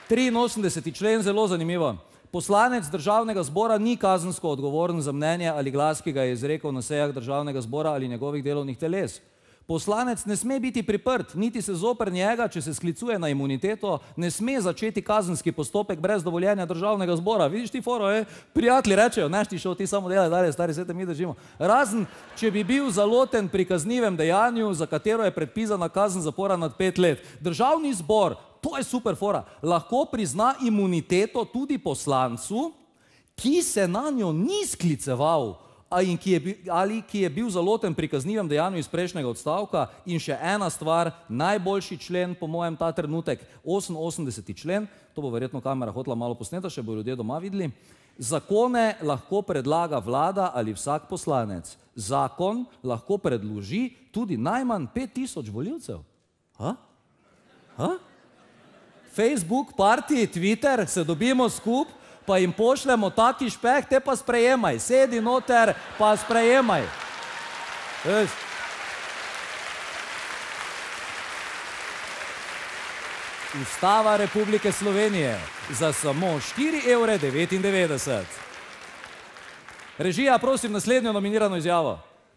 triinosemdeseti člen, zelo zanimivo. Poslanec državnega zbora ni kazensko odgovoren za mnenje ali glas, ki ga je izrekel na sejah državnega zbora ali njegovih delovnih teles. Poslanec ne sme biti priprt, niti se zoper njega, če se sklicuje na imuniteto, ne sme začeti kazenski postopek brez dovoljenja državnega zbora. Vidiš ti foro, eh? Prijatelji rečejo, neš ti šel, ti samo delaj dalje, stari svete, mi držimo. Razen, če bi bil zaloten pri kaznivem dejanju, za katero je predpisana kazen zapora nad pet let. Državni zbor, to je super fora, lahko prizna imuniteto tudi poslancu, ki se na njo ni skliceval, ali ki je, ali ki je bil zaloten pri kaznivem dejanju iz prejšnjega odstavka. In še ena stvar, najboljši člen, po mojem ta trenutek, oseminosemdeseti člen, to bo verjetno kamera hotela malo posneta, še bo ljudje doma videli. Zakone lahko predlaga vlada ali vsak poslanec. Zakon lahko predloži tudi najmanj pet tisoč volivcev. Ha? Ha? Facebook, party, Twitter, se dobimo skup, pa jim pošljemo taki špeh, te pa sprejemaj, sedi noter, pa sprejemaj. Veš? Ustava Republike Slovenije za samo štiri evre devetindevetdeset. Režija, prosim, naslednjo nominirano izjavo.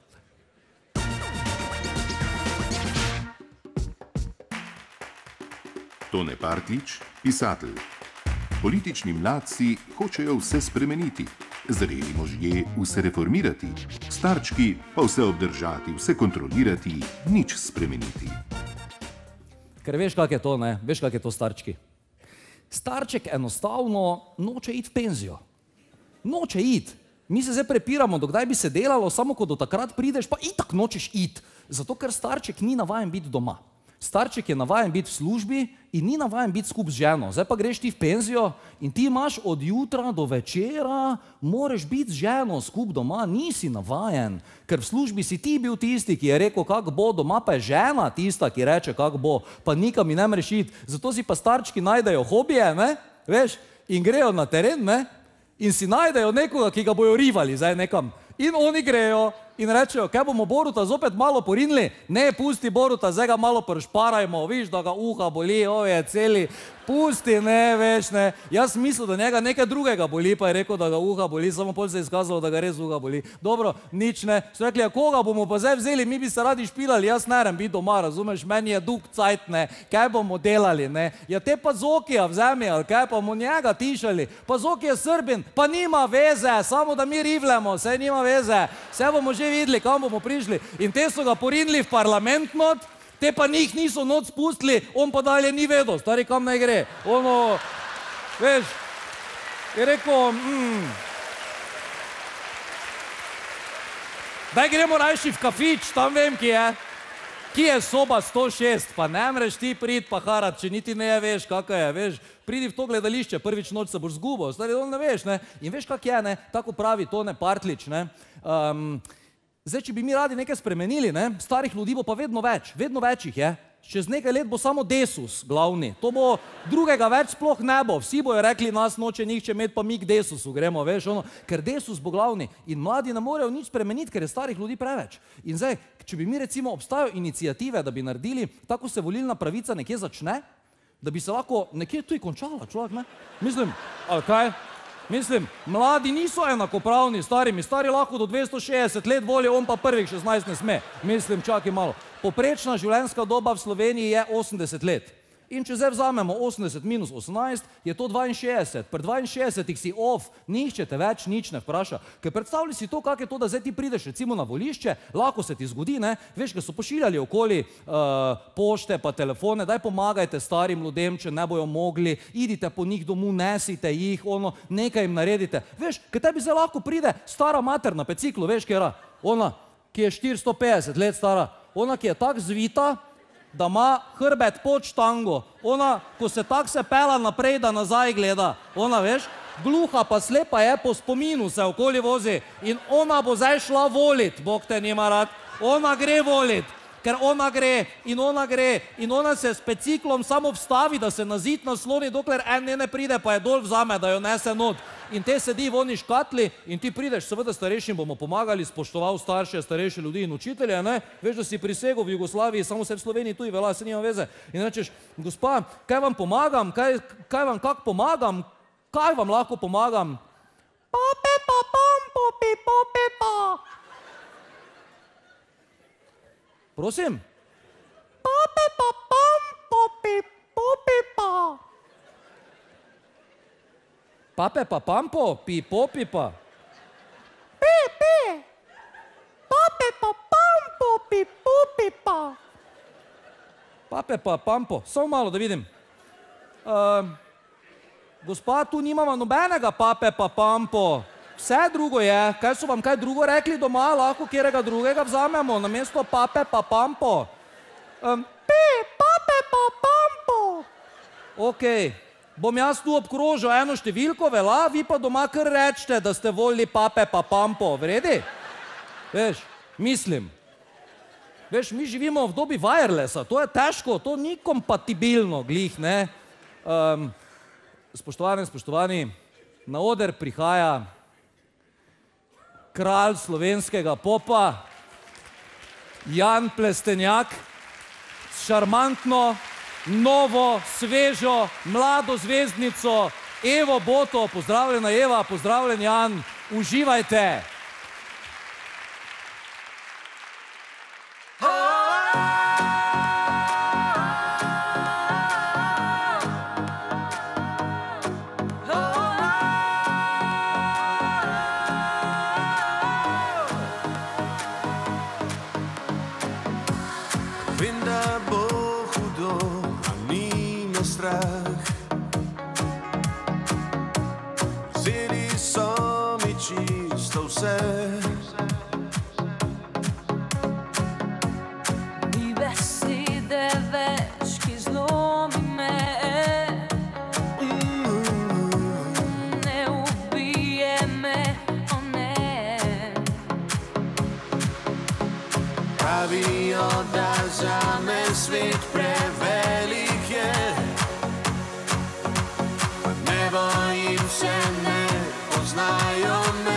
Tone Partljič, pisatelj. Politični mladci hočejo vse spremeniti, zreli možje vse reformirati, starčki pa vse obdržati, vse kontrolirati, nič spremeniti. Ker veš, kak je to, ne? Veš, kak je to starčki? Starček enostavno noče iti v penzijo. Noče iti. Mi se zdaj prepiramo, dokdaj bi se delalo, samo ko do takrat prideš, pa itak nočeš iti. Zato, ker starček ni navajen biti doma. Starček je navajen biti v službi in ni navajen biti skup z ženo. Zdaj pa greš ti v penzijo in ti imaš od jutra do večera, moraš biti z ženo skup doma, nisi navajen. Ker v službi si ti bil tisti, ki je rekel, kak bo, doma pa je žena tista, ki reče, kak bo, pa nikam mi ne mreš iti. Zato si pa starčki najdejo hobije, ne, veš, in grejo na teren, ne, in si najdejo nekoga, ki ga bojo rivali zdaj nekam. In oni grejo in rečejo, kaj bomo Boruta zopet malo porinili? Ne, pusti Boruta, zdaj ga malo pršparajmo, viš, da ga uha boli, ovo je celi, pusti, ne, veš, ne. Jaz mislil, da njega nekaj drugega boli, pa je rekel, da ga uha boli, samo pol se je izkazalo, da ga res uha boli. Dobro, nič ne. So rekli, koga bomo pa zdaj vzeli, mi bi se radi špilali, jaz nerem biti doma, razumeš, meni je dug cajt, ne, kaj bomo delali, ne. Ja, te pa Zokija vzemi, ali kaj pa bomo njega tišali, pa Zoki je Srbin, pa nima veze, samo da mi rivljamo, saj nima veze, vse bomo že videli, kam bomo prišli. In te so ga porinili v parlament not, te pa njih niso not spustili, on pa dalje ni vedel, stari, kam naj gre. Ono, veš, je rekel, mm, daj gremo rajši v kafič, tam vem, ki je. Ki je soba sto šest, pa ne mreš ti priti pa harat, če niti ne veš, kaka je, veš. Pridi v to gledališče, prvič noč se boš zgubil, stari, on ne veš, ne. In veš, kak je, ne, tako pravi Tone Partljič, ne. Um, zdaj, če bi mi radi nekaj spremenili, ne, starih ljudi bo pa vedno več, vedno več jih je. Čez nekaj let bo samo Desus glavni, to bo drugega več sploh ne bo, vsi bojo rekli, nas noče nihče imeti, pa mi k Desusu gremo, veš, ono, ker Desus bo glavni in mladi ne morejo nič spremeniti, ker je starih ljudi preveč. In zdaj, če bi mi recimo obstajajo iniciative, da bi naredili, tako se volilna pravica nekje začne, da bi se lahko nekje tudi končala, človek, ne? Mislim, ali kaj? Mislim, mladi niso enakopravni starimi, stari lahko do dvesto šestdeset let volijo, on pa prvih šestnajst ne sme. Mislim, čakaj malo. Poprečna življenjska doba v Sloveniji je osemdeset let. In če zdaj vzamemo osemdeset minus osemnajst, je to dvainšestdeset. Pri dvainšestdesetih si off, nihče te več nič ne vpraša. Ker predstavljaj si to, kak je to, da zdaj ti prideš recimo na volišče, lahko se ti zgodi, ne, veš, ker so pošiljali okoli uh, pošte pa telefone, daj pomagajte starim ljudem, če ne bojo mogli, idite po njih domov, nesite jih, ono, nekaj jim naredite. Veš, ker tebi zdaj lahko pride stara mater na peciklu, veš, kjera, ona, ki je štiristo petdeset let stara, ona, ki je tak zvita, da ima hrbet pod štango. Ona, ko se tak se pela naprej, da nazaj gleda. Ona, veš, gluha pa slepa je, po spominu se okoli vozi. In ona bo zdaj šla volit, Bog te nima rad. Ona gre volit. ker ona gre in ona gre in ona se s biciklom samo vstavi, da se na zid nasloni, dokler en ne, ne pride, pa je dol vzame, da jo nese not. In te sedi v oni škatli in ti prideš, seveda starejšim bomo pomagali, spoštoval starše, starejše ljudi in učitelje, ne? Veš, da si prisegel v Jugoslaviji, samo se v Sloveniji tuji velja, se nima veze. In rečeš, gospa, kaj vam pomagam, kaj, kaj vam kak pomagam, kaj vam lahko pomagam? Pape pa pam, popi, pope pa. Prosim? Pape pa pam, popi, popi pa. Pape pa pampo, pi popi pa. Pi, pi. Pape pa pampo, pi popi pa. Pape pa pampo, samo malo da vidim. Uh, gospa, tu nimamo nobenega pape pa pampo. Vse drugo je. Kaj so vam kaj drugo rekli doma? Lahko kjerega drugega vzamemo namesto pape pa pampo. Um, pi, pape pa pampo. Okej. Bom jaz tu obkrožil eno številko, vela, vi pa doma kar rečete, da ste volili pape pa pampo. Vredi? Veš, mislim. Veš, mi živimo v dobi wirelessa, to je težko, to ni kompatibilno, glih, ne? Um, spoštovani, spoštovani, na oder prihaja kralj slovenskega popa, Jan Plestenjak, s šarmantno, novo, svežo, mlado zvezdnico Evo Boto. Pozdravljena Eva, pozdravljen Jan, uživajte. Ni besede več, ki zlomi me, ne ubije me, o ne. Pravijo, da zame svet prevelik je, pa ne bojim se, ne poznajo me.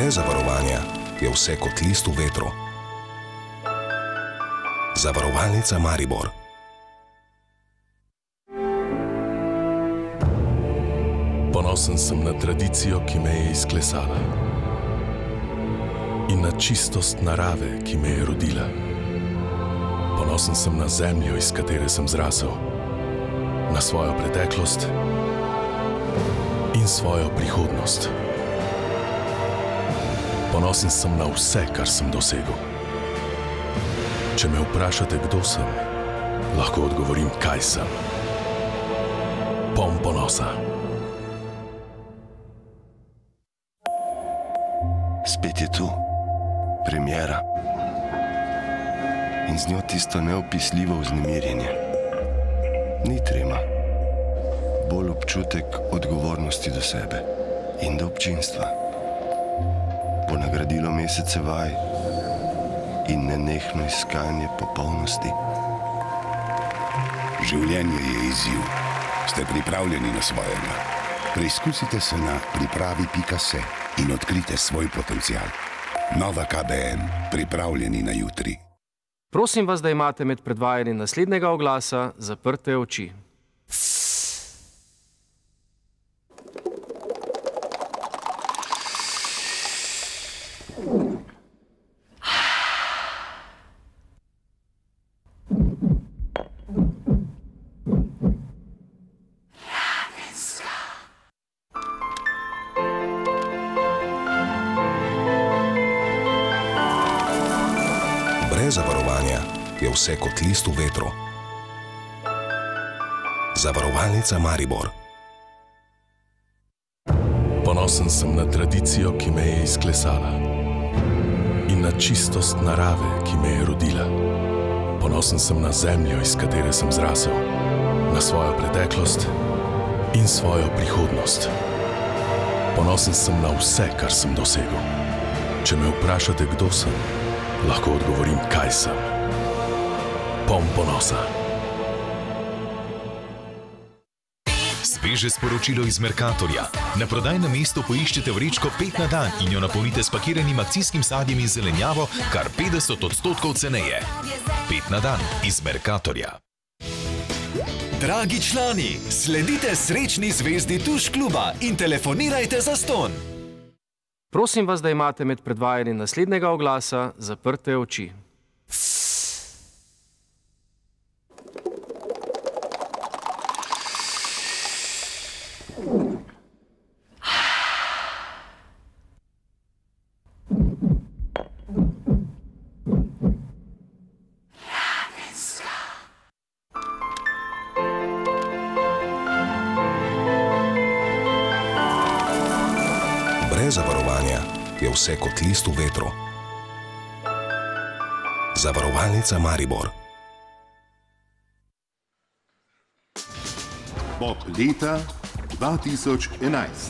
Brez zavarovanja je vse kot list v vetru. Zavarovalnica Maribor. Ponosen sem na tradicijo, ki me je izklesala, in na čistost narave, ki me je rodila. Ponosen sem na zemljo, iz katere sem zrasel, na svojo preteklost in svojo prihodnost. Ponosen sem na vse, kar sem dosegel. Če me vprašate, kdo sem, lahko odgovorim, kaj sem. Poln ponosa. Spet je tu, premiera. In z njo tisto neopisljivo vznemirjenje. Ni trema, bolj občutek odgovornosti do sebe in do občinstva. Po nagradilo mesece vaj in nenehno iskanje popolnosti. Življenje je izziv. Ste pripravljeni na svojega? Preizkusite se na pripravi pika se in odkrite svoj potencial. Nova K B M, pripravljeni na jutri. Prosim vas, da imate med predvajanjem naslednjega oglasa zaprte oči. Brez zavarovanja je vse kot list v vetru. Zavarovalnica Maribor. Ponosen sem na tradicijo, ki me je izklesala, in na čistost narave, ki me je rodila. Ponosen sem na zemljo, iz katere sem zrasel, na svojo preteklost in svojo prihodnost. Ponosen sem na vse, kar sem dosegel. Če me vprašate, kdo sem, lahko odgovorim, kaj sem. Poln ponosa. Sveže sporočilo iz Mercatorja. Na prodajnem mestu poiščete vrečko pet na dan in jo napolnite s pakiranim akcijskim sadjem in zelenjavo kar petdeset odstotkov ceneje. Pet na dan iz Mercatorja. Dragi člani, sledite srečni zvezdi Tuš kluba in telefonirajte za ston. Prosim vas, da imate med predvajanjem naslednjega oglasa zaprte oči. Brez zavarovanja je vse kot list v vetru. Zavarovalnica Maribor. Bob leta dva tisoč enajst.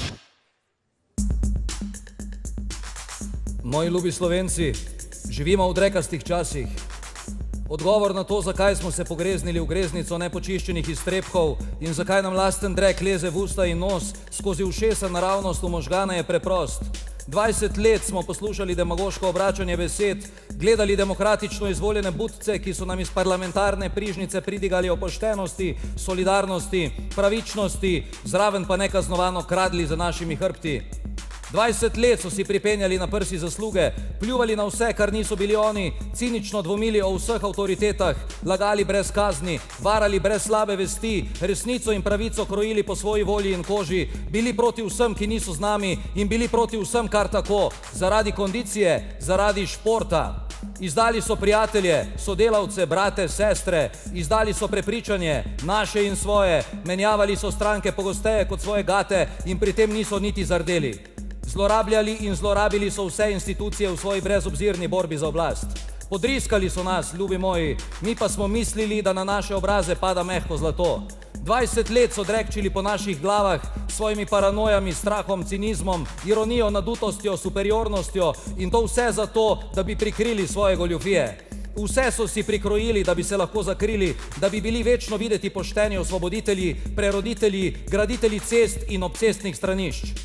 Moji ljubi Slovenci, živimo v drekastih časih. Odgovor na to, zakaj smo se pogreznili v greznico nepočiščenih iztrebkov in zakaj nam lasten drek leze v usta in nos skozi ušesa naravnost v možgane, je preprost. dvajset let smo poslušali demagoško obračanje besed, gledali demokratično izvoljene budce, ki so nam iz parlamentarne prižnice pridigali o poštenosti, solidarnosti, pravičnosti, zraven pa nekaznovano kradli za našimi hrbti. dvajset let so si pripenjali na prsi zasluge, pljuvali na vse, kar niso bili oni, cinično dvomili o vseh avtoritetah, lagali brez kazni, varali brez slabe vesti, resnico in pravico krojili po svoji volji in koži, bili proti vsem, ki niso z nami, in bili proti vsem kar tako, zaradi kondicije, zaradi športa. Izdali so prijatelje, sodelavce, brate, sestre, izdali so prepričanje, naše in svoje, menjavali so stranke pogosteje kot svoje gate in pri tem niso niti zardeli. Zlorabljali in zlorabili so vse institucije v svoji brezobzirni borbi za oblast. Podriskali so nas, ljubi moji, mi pa smo mislili, da na naše obraze pada mehko zlato. dvajset let so drekčili po naših glavah s svojimi paranojami, strahom, cinizmom, ironijo, nadutostjo, superiornostjo in to vse zato, da bi prikrili svoje goljufije. Vse so si prikrojili, da bi se lahko zakrili, da bi bili večno videti pošteni osvoboditelji, preroditelji, graditelji cest in obcestnih stranišč.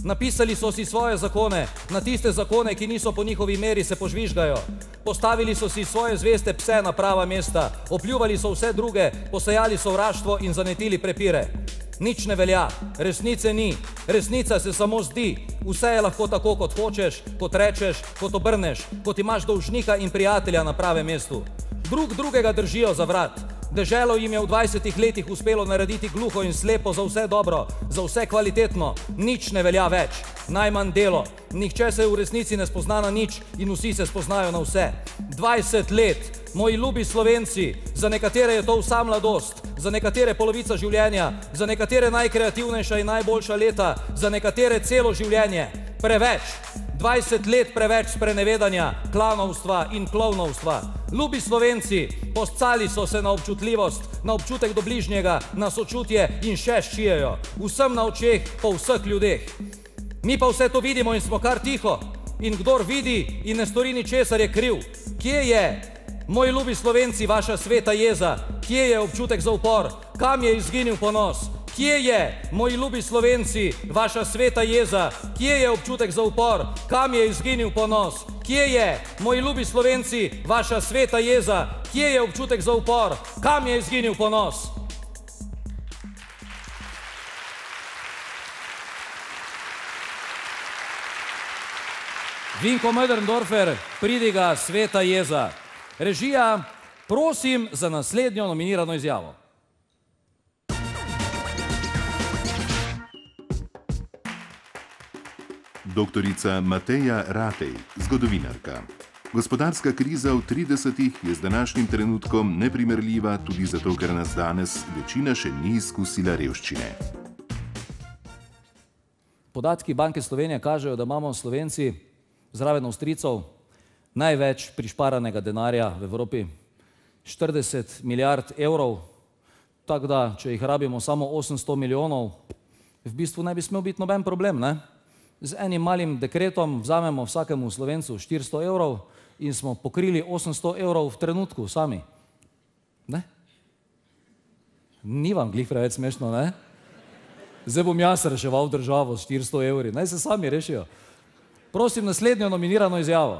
Napisali so si svoje zakone, na tiste zakone, ki niso po njihovi meri, se požvižgajo. Postavili so si svoje zveste pse na prava mesta, opljuvali so vse druge, posejali sovraštvo in zanetili prepire. Nič ne velja, resnice ni, resnica se samo zdi, vse je lahko tako, kot hočeš, kot rečeš, kot obrneš, kot imaš dolžnika in prijatelja na pravem mestu. Drug drugega držijo za vrat. Deželo jim je v dvajsetih letih uspelo narediti gluho in slepo za vse dobro, za vse kvalitetno, nič ne velja več, najmanj delo. Nihče se v resnici ne spozna na nič in vsi se spoznajo na vse. dvajset let, moji ljubi Slovenci, za nekatere je to vsa mladost, za nekatere polovica življenja, za nekatere najkreativnejša in najboljša leta, za nekatere celo življenje. Preveč, dvajset let preveč sprenevedanja, klanovstva in klovnovstva. Ljubi Slovenci, poscali so se na občutljivost, na občutek do bližnjega, na sočutje in še ščijejo. Vsem na očeh, po vseh ljudeh. Mi pa vse to vidimo in smo kar tiho. In kdor vidi in ne stori ničesar, je kriv. Kje je, moji ljubi Slovenci, vaša sveta jeza? Kje je občutek za upor? Kam je izginil ponos? Kje je, moji ljubi Slovenci, vaša sveta jeza? Kje je občutek za upor? Kam je izginil ponos? Kje je, moji ljubi Slovenci, vaša sveta jeza? Kje je občutek za upor? Kam je izginil ponos? Vinko Möderndorfer, pridiga Sveta jeza. Režija, prosim za naslednjo nominirano izjavo. Doktorica Mateja Ratej, zgodovinarka. Gospodarska kriza v tridesetih je z današnjim trenutkom neprimerljiva tudi zato, ker nas danes večina še ni izkusila revščine. Podatki Banke Slovenije kažejo, da imamo Slovenci zraven Avstrijcev največ prišparanega denarja v Evropi, štirideset milijard evrov, tako da, če jih rabimo samo osemsto milijonov, v bistvu ne bi smel biti noben problem, ne? Z enim malim dekretom vzamemo vsakemu Slovencu štiristo evrov in smo pokrili osemsto evrov v trenutku sami. Ne? Ni vam glih preveč smešno, ne? Zdaj bom jaz reševal državo s štiristo evri, naj se sami rešijo. Prosim, naslednjo nominirano izjavo.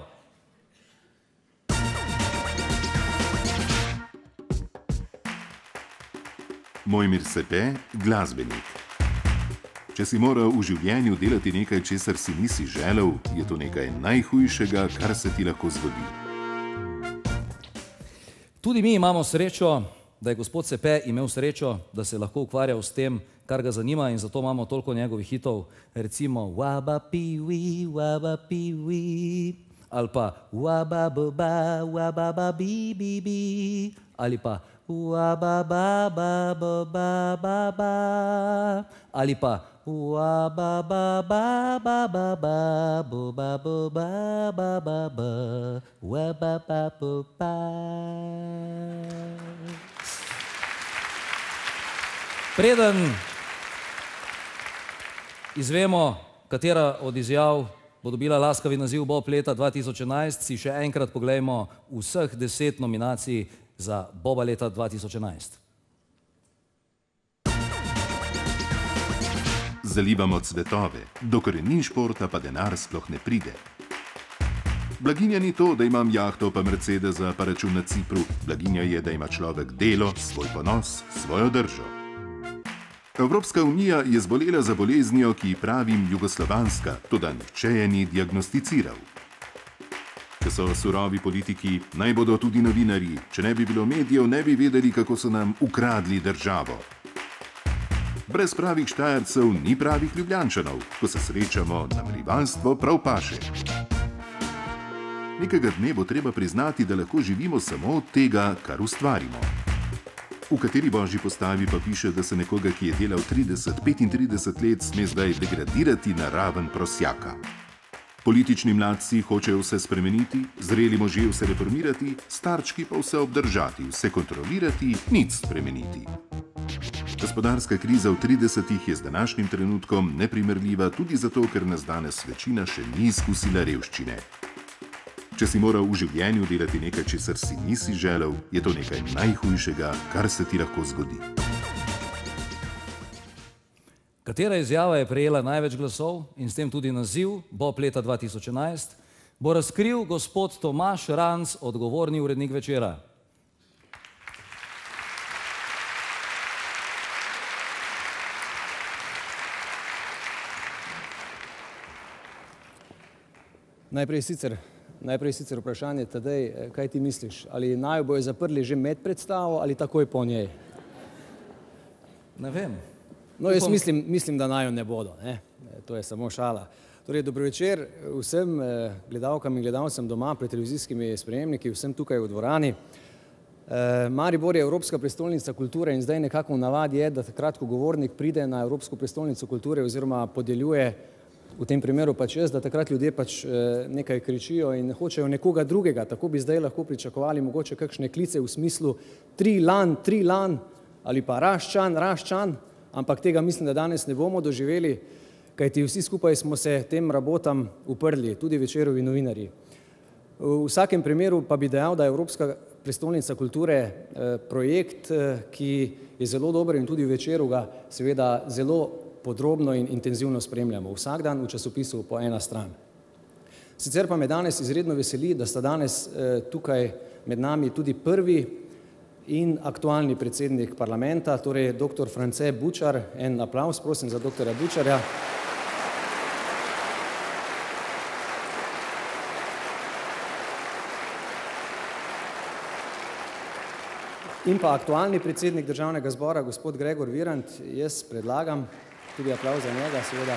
Mojmir Sepe, glasbenik. Če si moral v življenju delati nekaj, česar si nisi želel, je to nekaj najhujšega, kar se ti lahko zgodi. Tudi mi imamo srečo, da je gospod Sepe imel srečo, da se lahko ukvarjal s tem, kar ga zanima, in zato imamo toliko njegovih hitov, recimo Waba piwi, waba piwi, ali pa Waba baba, waba babi bibi, ali pa Waba baba baba baba, ali pa Waba baba baba baba baba baba baba, waba baba. Preden izvemo, katera od izjav bo dobila laskavi naziv Bob leta dva tisoč enajst, si še enkrat poglejmo vseh deset nominacij za Boba leta dva tisoč enajst. Zalivamo cvetove, dokler ni športa, pa denar sploh ne pride. Blaginja ni to, da imam jahto pa Mercedesa pa račun na Cipru. Blaginja je, da ima človek delo, svoj ponos, svojo držo. Evropska unija je zbolela za boleznijo, ki ji pravim jugoslovanska, toda nihče je ni diagnosticiral. Če so surovi politiki, naj bodo tudi novinarji. Če ne bi bilo medijev, ne bi vedeli, kako so nam ukradli državo. Brez pravih Štajercev ni pravih Ljubljančanov. Ko se srečamo, nam rivalstvo prav paše. Nekega dne bo treba priznati, da lahko živimo samo od tega, kar ustvarimo. V kateri božji postavi pa piše, da se nekoga, ki je delal trideset, petintrideset let, sme zdaj degradirati na raven prosjaka. Politični mladci hočejo vse spremeniti, zreli možje vse reformirati, starčki pa vse obdržati, vse kontrolirati, nič spremeniti. Gospodarska kriza v tridesetih je z današnjim trenutkom neprimerljiva tudi zato, ker nas danes večina še ni izkusila revščine. Če si moral v življenju delati nekaj, česar si nisi želel, je to nekaj najhujšega, kar se ti lahko zgodi. Katera izjava je prejela največ glasov in s tem tudi naziv Bob leta dva tisoč enajst, bo razkril gospod Tomaž Ranc, odgovorni urednik Večera. Najprej sicer, najprej sicer vprašanje, Tadej, kaj ti misliš? Ali naj bojo zaprli že med predstavo ali takoj po njej? Ne vem. No, jaz mislim, mislim, da naj jo ne bodo, ne? To je samo šala. Torej, dobro večer vsem gledalkam in gledalcem doma pred televizijskimi sprejemniki, vsem tukaj v dvorani. Maribor je Evropska prestolnica kulture in zdaj nekako v navadi je, da takrat, ko govornik pride na Evropsko prestolnico kulture oziroma podeljuje, v tem primeru pač jaz, da takrat ljudje pač nekaj kričijo in hočejo nekoga drugega. Tako bi zdaj lahko pričakovali mogoče kakšne klice v smislu tri lan, tri lan ali pa Raščan, Raščan, ampak tega mislim, da danes ne bomo doživeli, kajti vsi skupaj smo se tem rabotam uprli, tudi Večerovi novinarji. V vsakem primeru pa bi dejal, da je Evropska prestolnica kulture projekt, ki je zelo dober in tudi v Večeru ga seveda zelo podrobno in intenzivno spremljamo. Vsak dan v časopisu po ena stran. Sicer pa me danes izredno veseli, da sta danes tukaj med nami tudi prvi in aktualni predsednik parlamenta, torej doktor France Bučar. En aplavz, prosim, za doktorja Bučarja. In pa aktualni predsednik Državnega zbora, gospod Gregor Virant. Jaz predlagam, tudi aplavz za njega, seveda.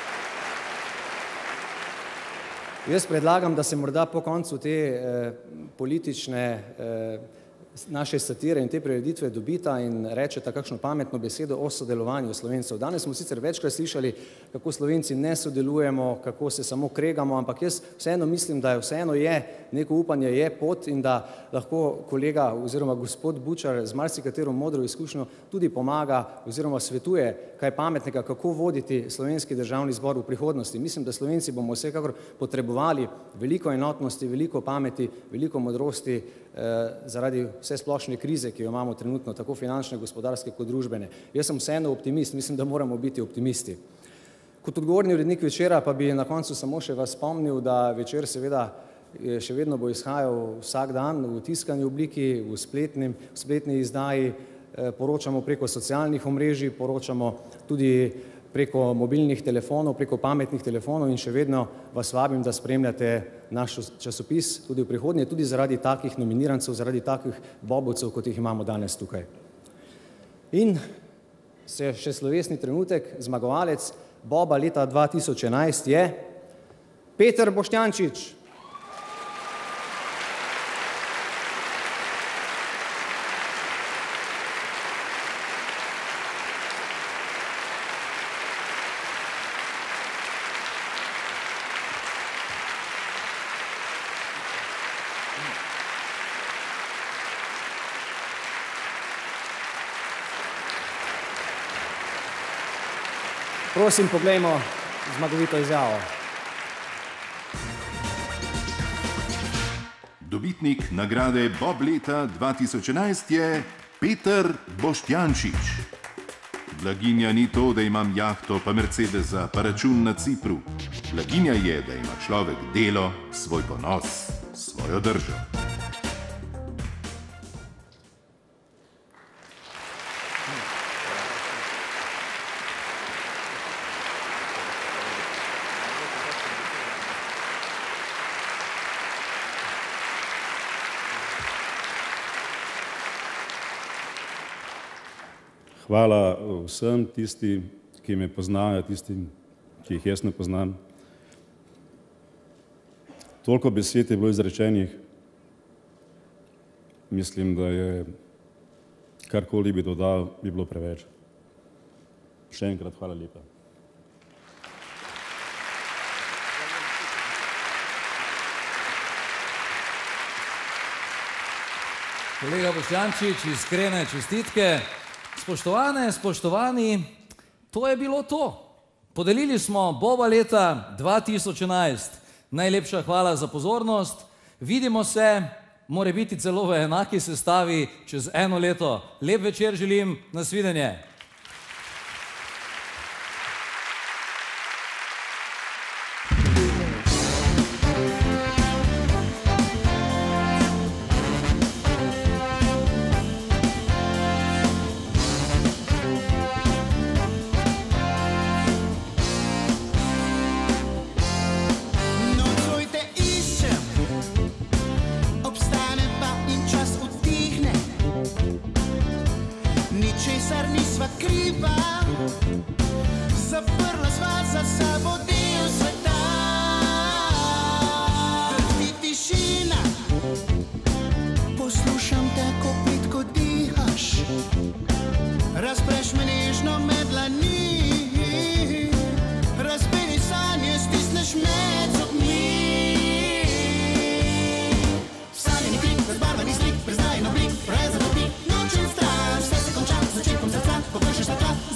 Jaz predlagam, da se morda po koncu te politične naše satire in te prireditve dobita in rečeta kakšno pametno besedo o sodelovanju Slovencev. Danes smo sicer večkrat slišali, kako Slovenci ne sodelujemo, kako se samo kregamo, ampak jaz vseeno mislim, da vseeno je, neko upanje je pot in da lahko kolega oziroma gospod Bučar z marsikatero modro izkušnjo tudi pomaga oziroma svetuje kaj pametnega, kako voditi Slovenski državni zbor v prihodnosti. Mislim, da Slovenci bomo vsekakor potrebovali veliko enotnosti, veliko pameti, veliko modrosti zaradi vse splošne krize, ki jo imamo trenutno, tako finančne, gospodarske kot družbene. Jaz sem vseeno optimist, mislim, da moramo biti optimisti. Kot odgovorni urednik Večera pa bi na koncu samo še vas spomnil, da Večer seveda še vedno bo izhajal vsak dan v tiskani obliki, v spletnem, v spletni izdaji, poročamo preko socialnih omrežij, poročamo tudi preko mobilnih telefonov, preko pametnih telefonov in še vedno vas vabim, da spremljate naš časopis tudi v prihodnje, tudi zaradi takih nominirancev, zaradi takih bobovcev, kot jih imamo danes tukaj. In se še slovesni trenutek, zmagovalec Boba leta dva tisoč enajst je Peter Boštjančič. Prosim, poglejmo zmagovito izjavo. Dobitnik nagrade Bob leta dva tisoč enajst je Peter Boštjančič. Blaginja ni to, da imam jahto pa Mercedesa pa račun na Cipru. Blaginja je, da ima človek delo, svoj ponos, svojo držo. Hvala vsem tistim, ki me poznajo, tistim, ki jih jaz ne poznam. Toliko besed je bilo izrečenih. Mislim, da je karkoli bi dodal, bi bilo preveč. Še enkrat hvala lepa. Kolega Boštjančič, iskrene čestitke. Spoštovane, spoštovani, to je bilo to. Podelili smo Boba leta dva tisoč enajst. Najlepša hvala za pozornost. Vidimo se, more biti celo v enaki sestavi čez eno leto. Lep večer želim, nasvidenje. ničesar nisva kriva. Zaprla sva za sabo del sveta. Drhti tišina, poslušam te, ko plitko dihaš. Razpreš me nežno med dlani, razbeni sanje stisneš med zobmi. Sanjeni krik, razbarvani slik, preznajeno blik, brez zapotnik, nočem stran. Vse se konča z začetkom srca, ko vršiš na tla.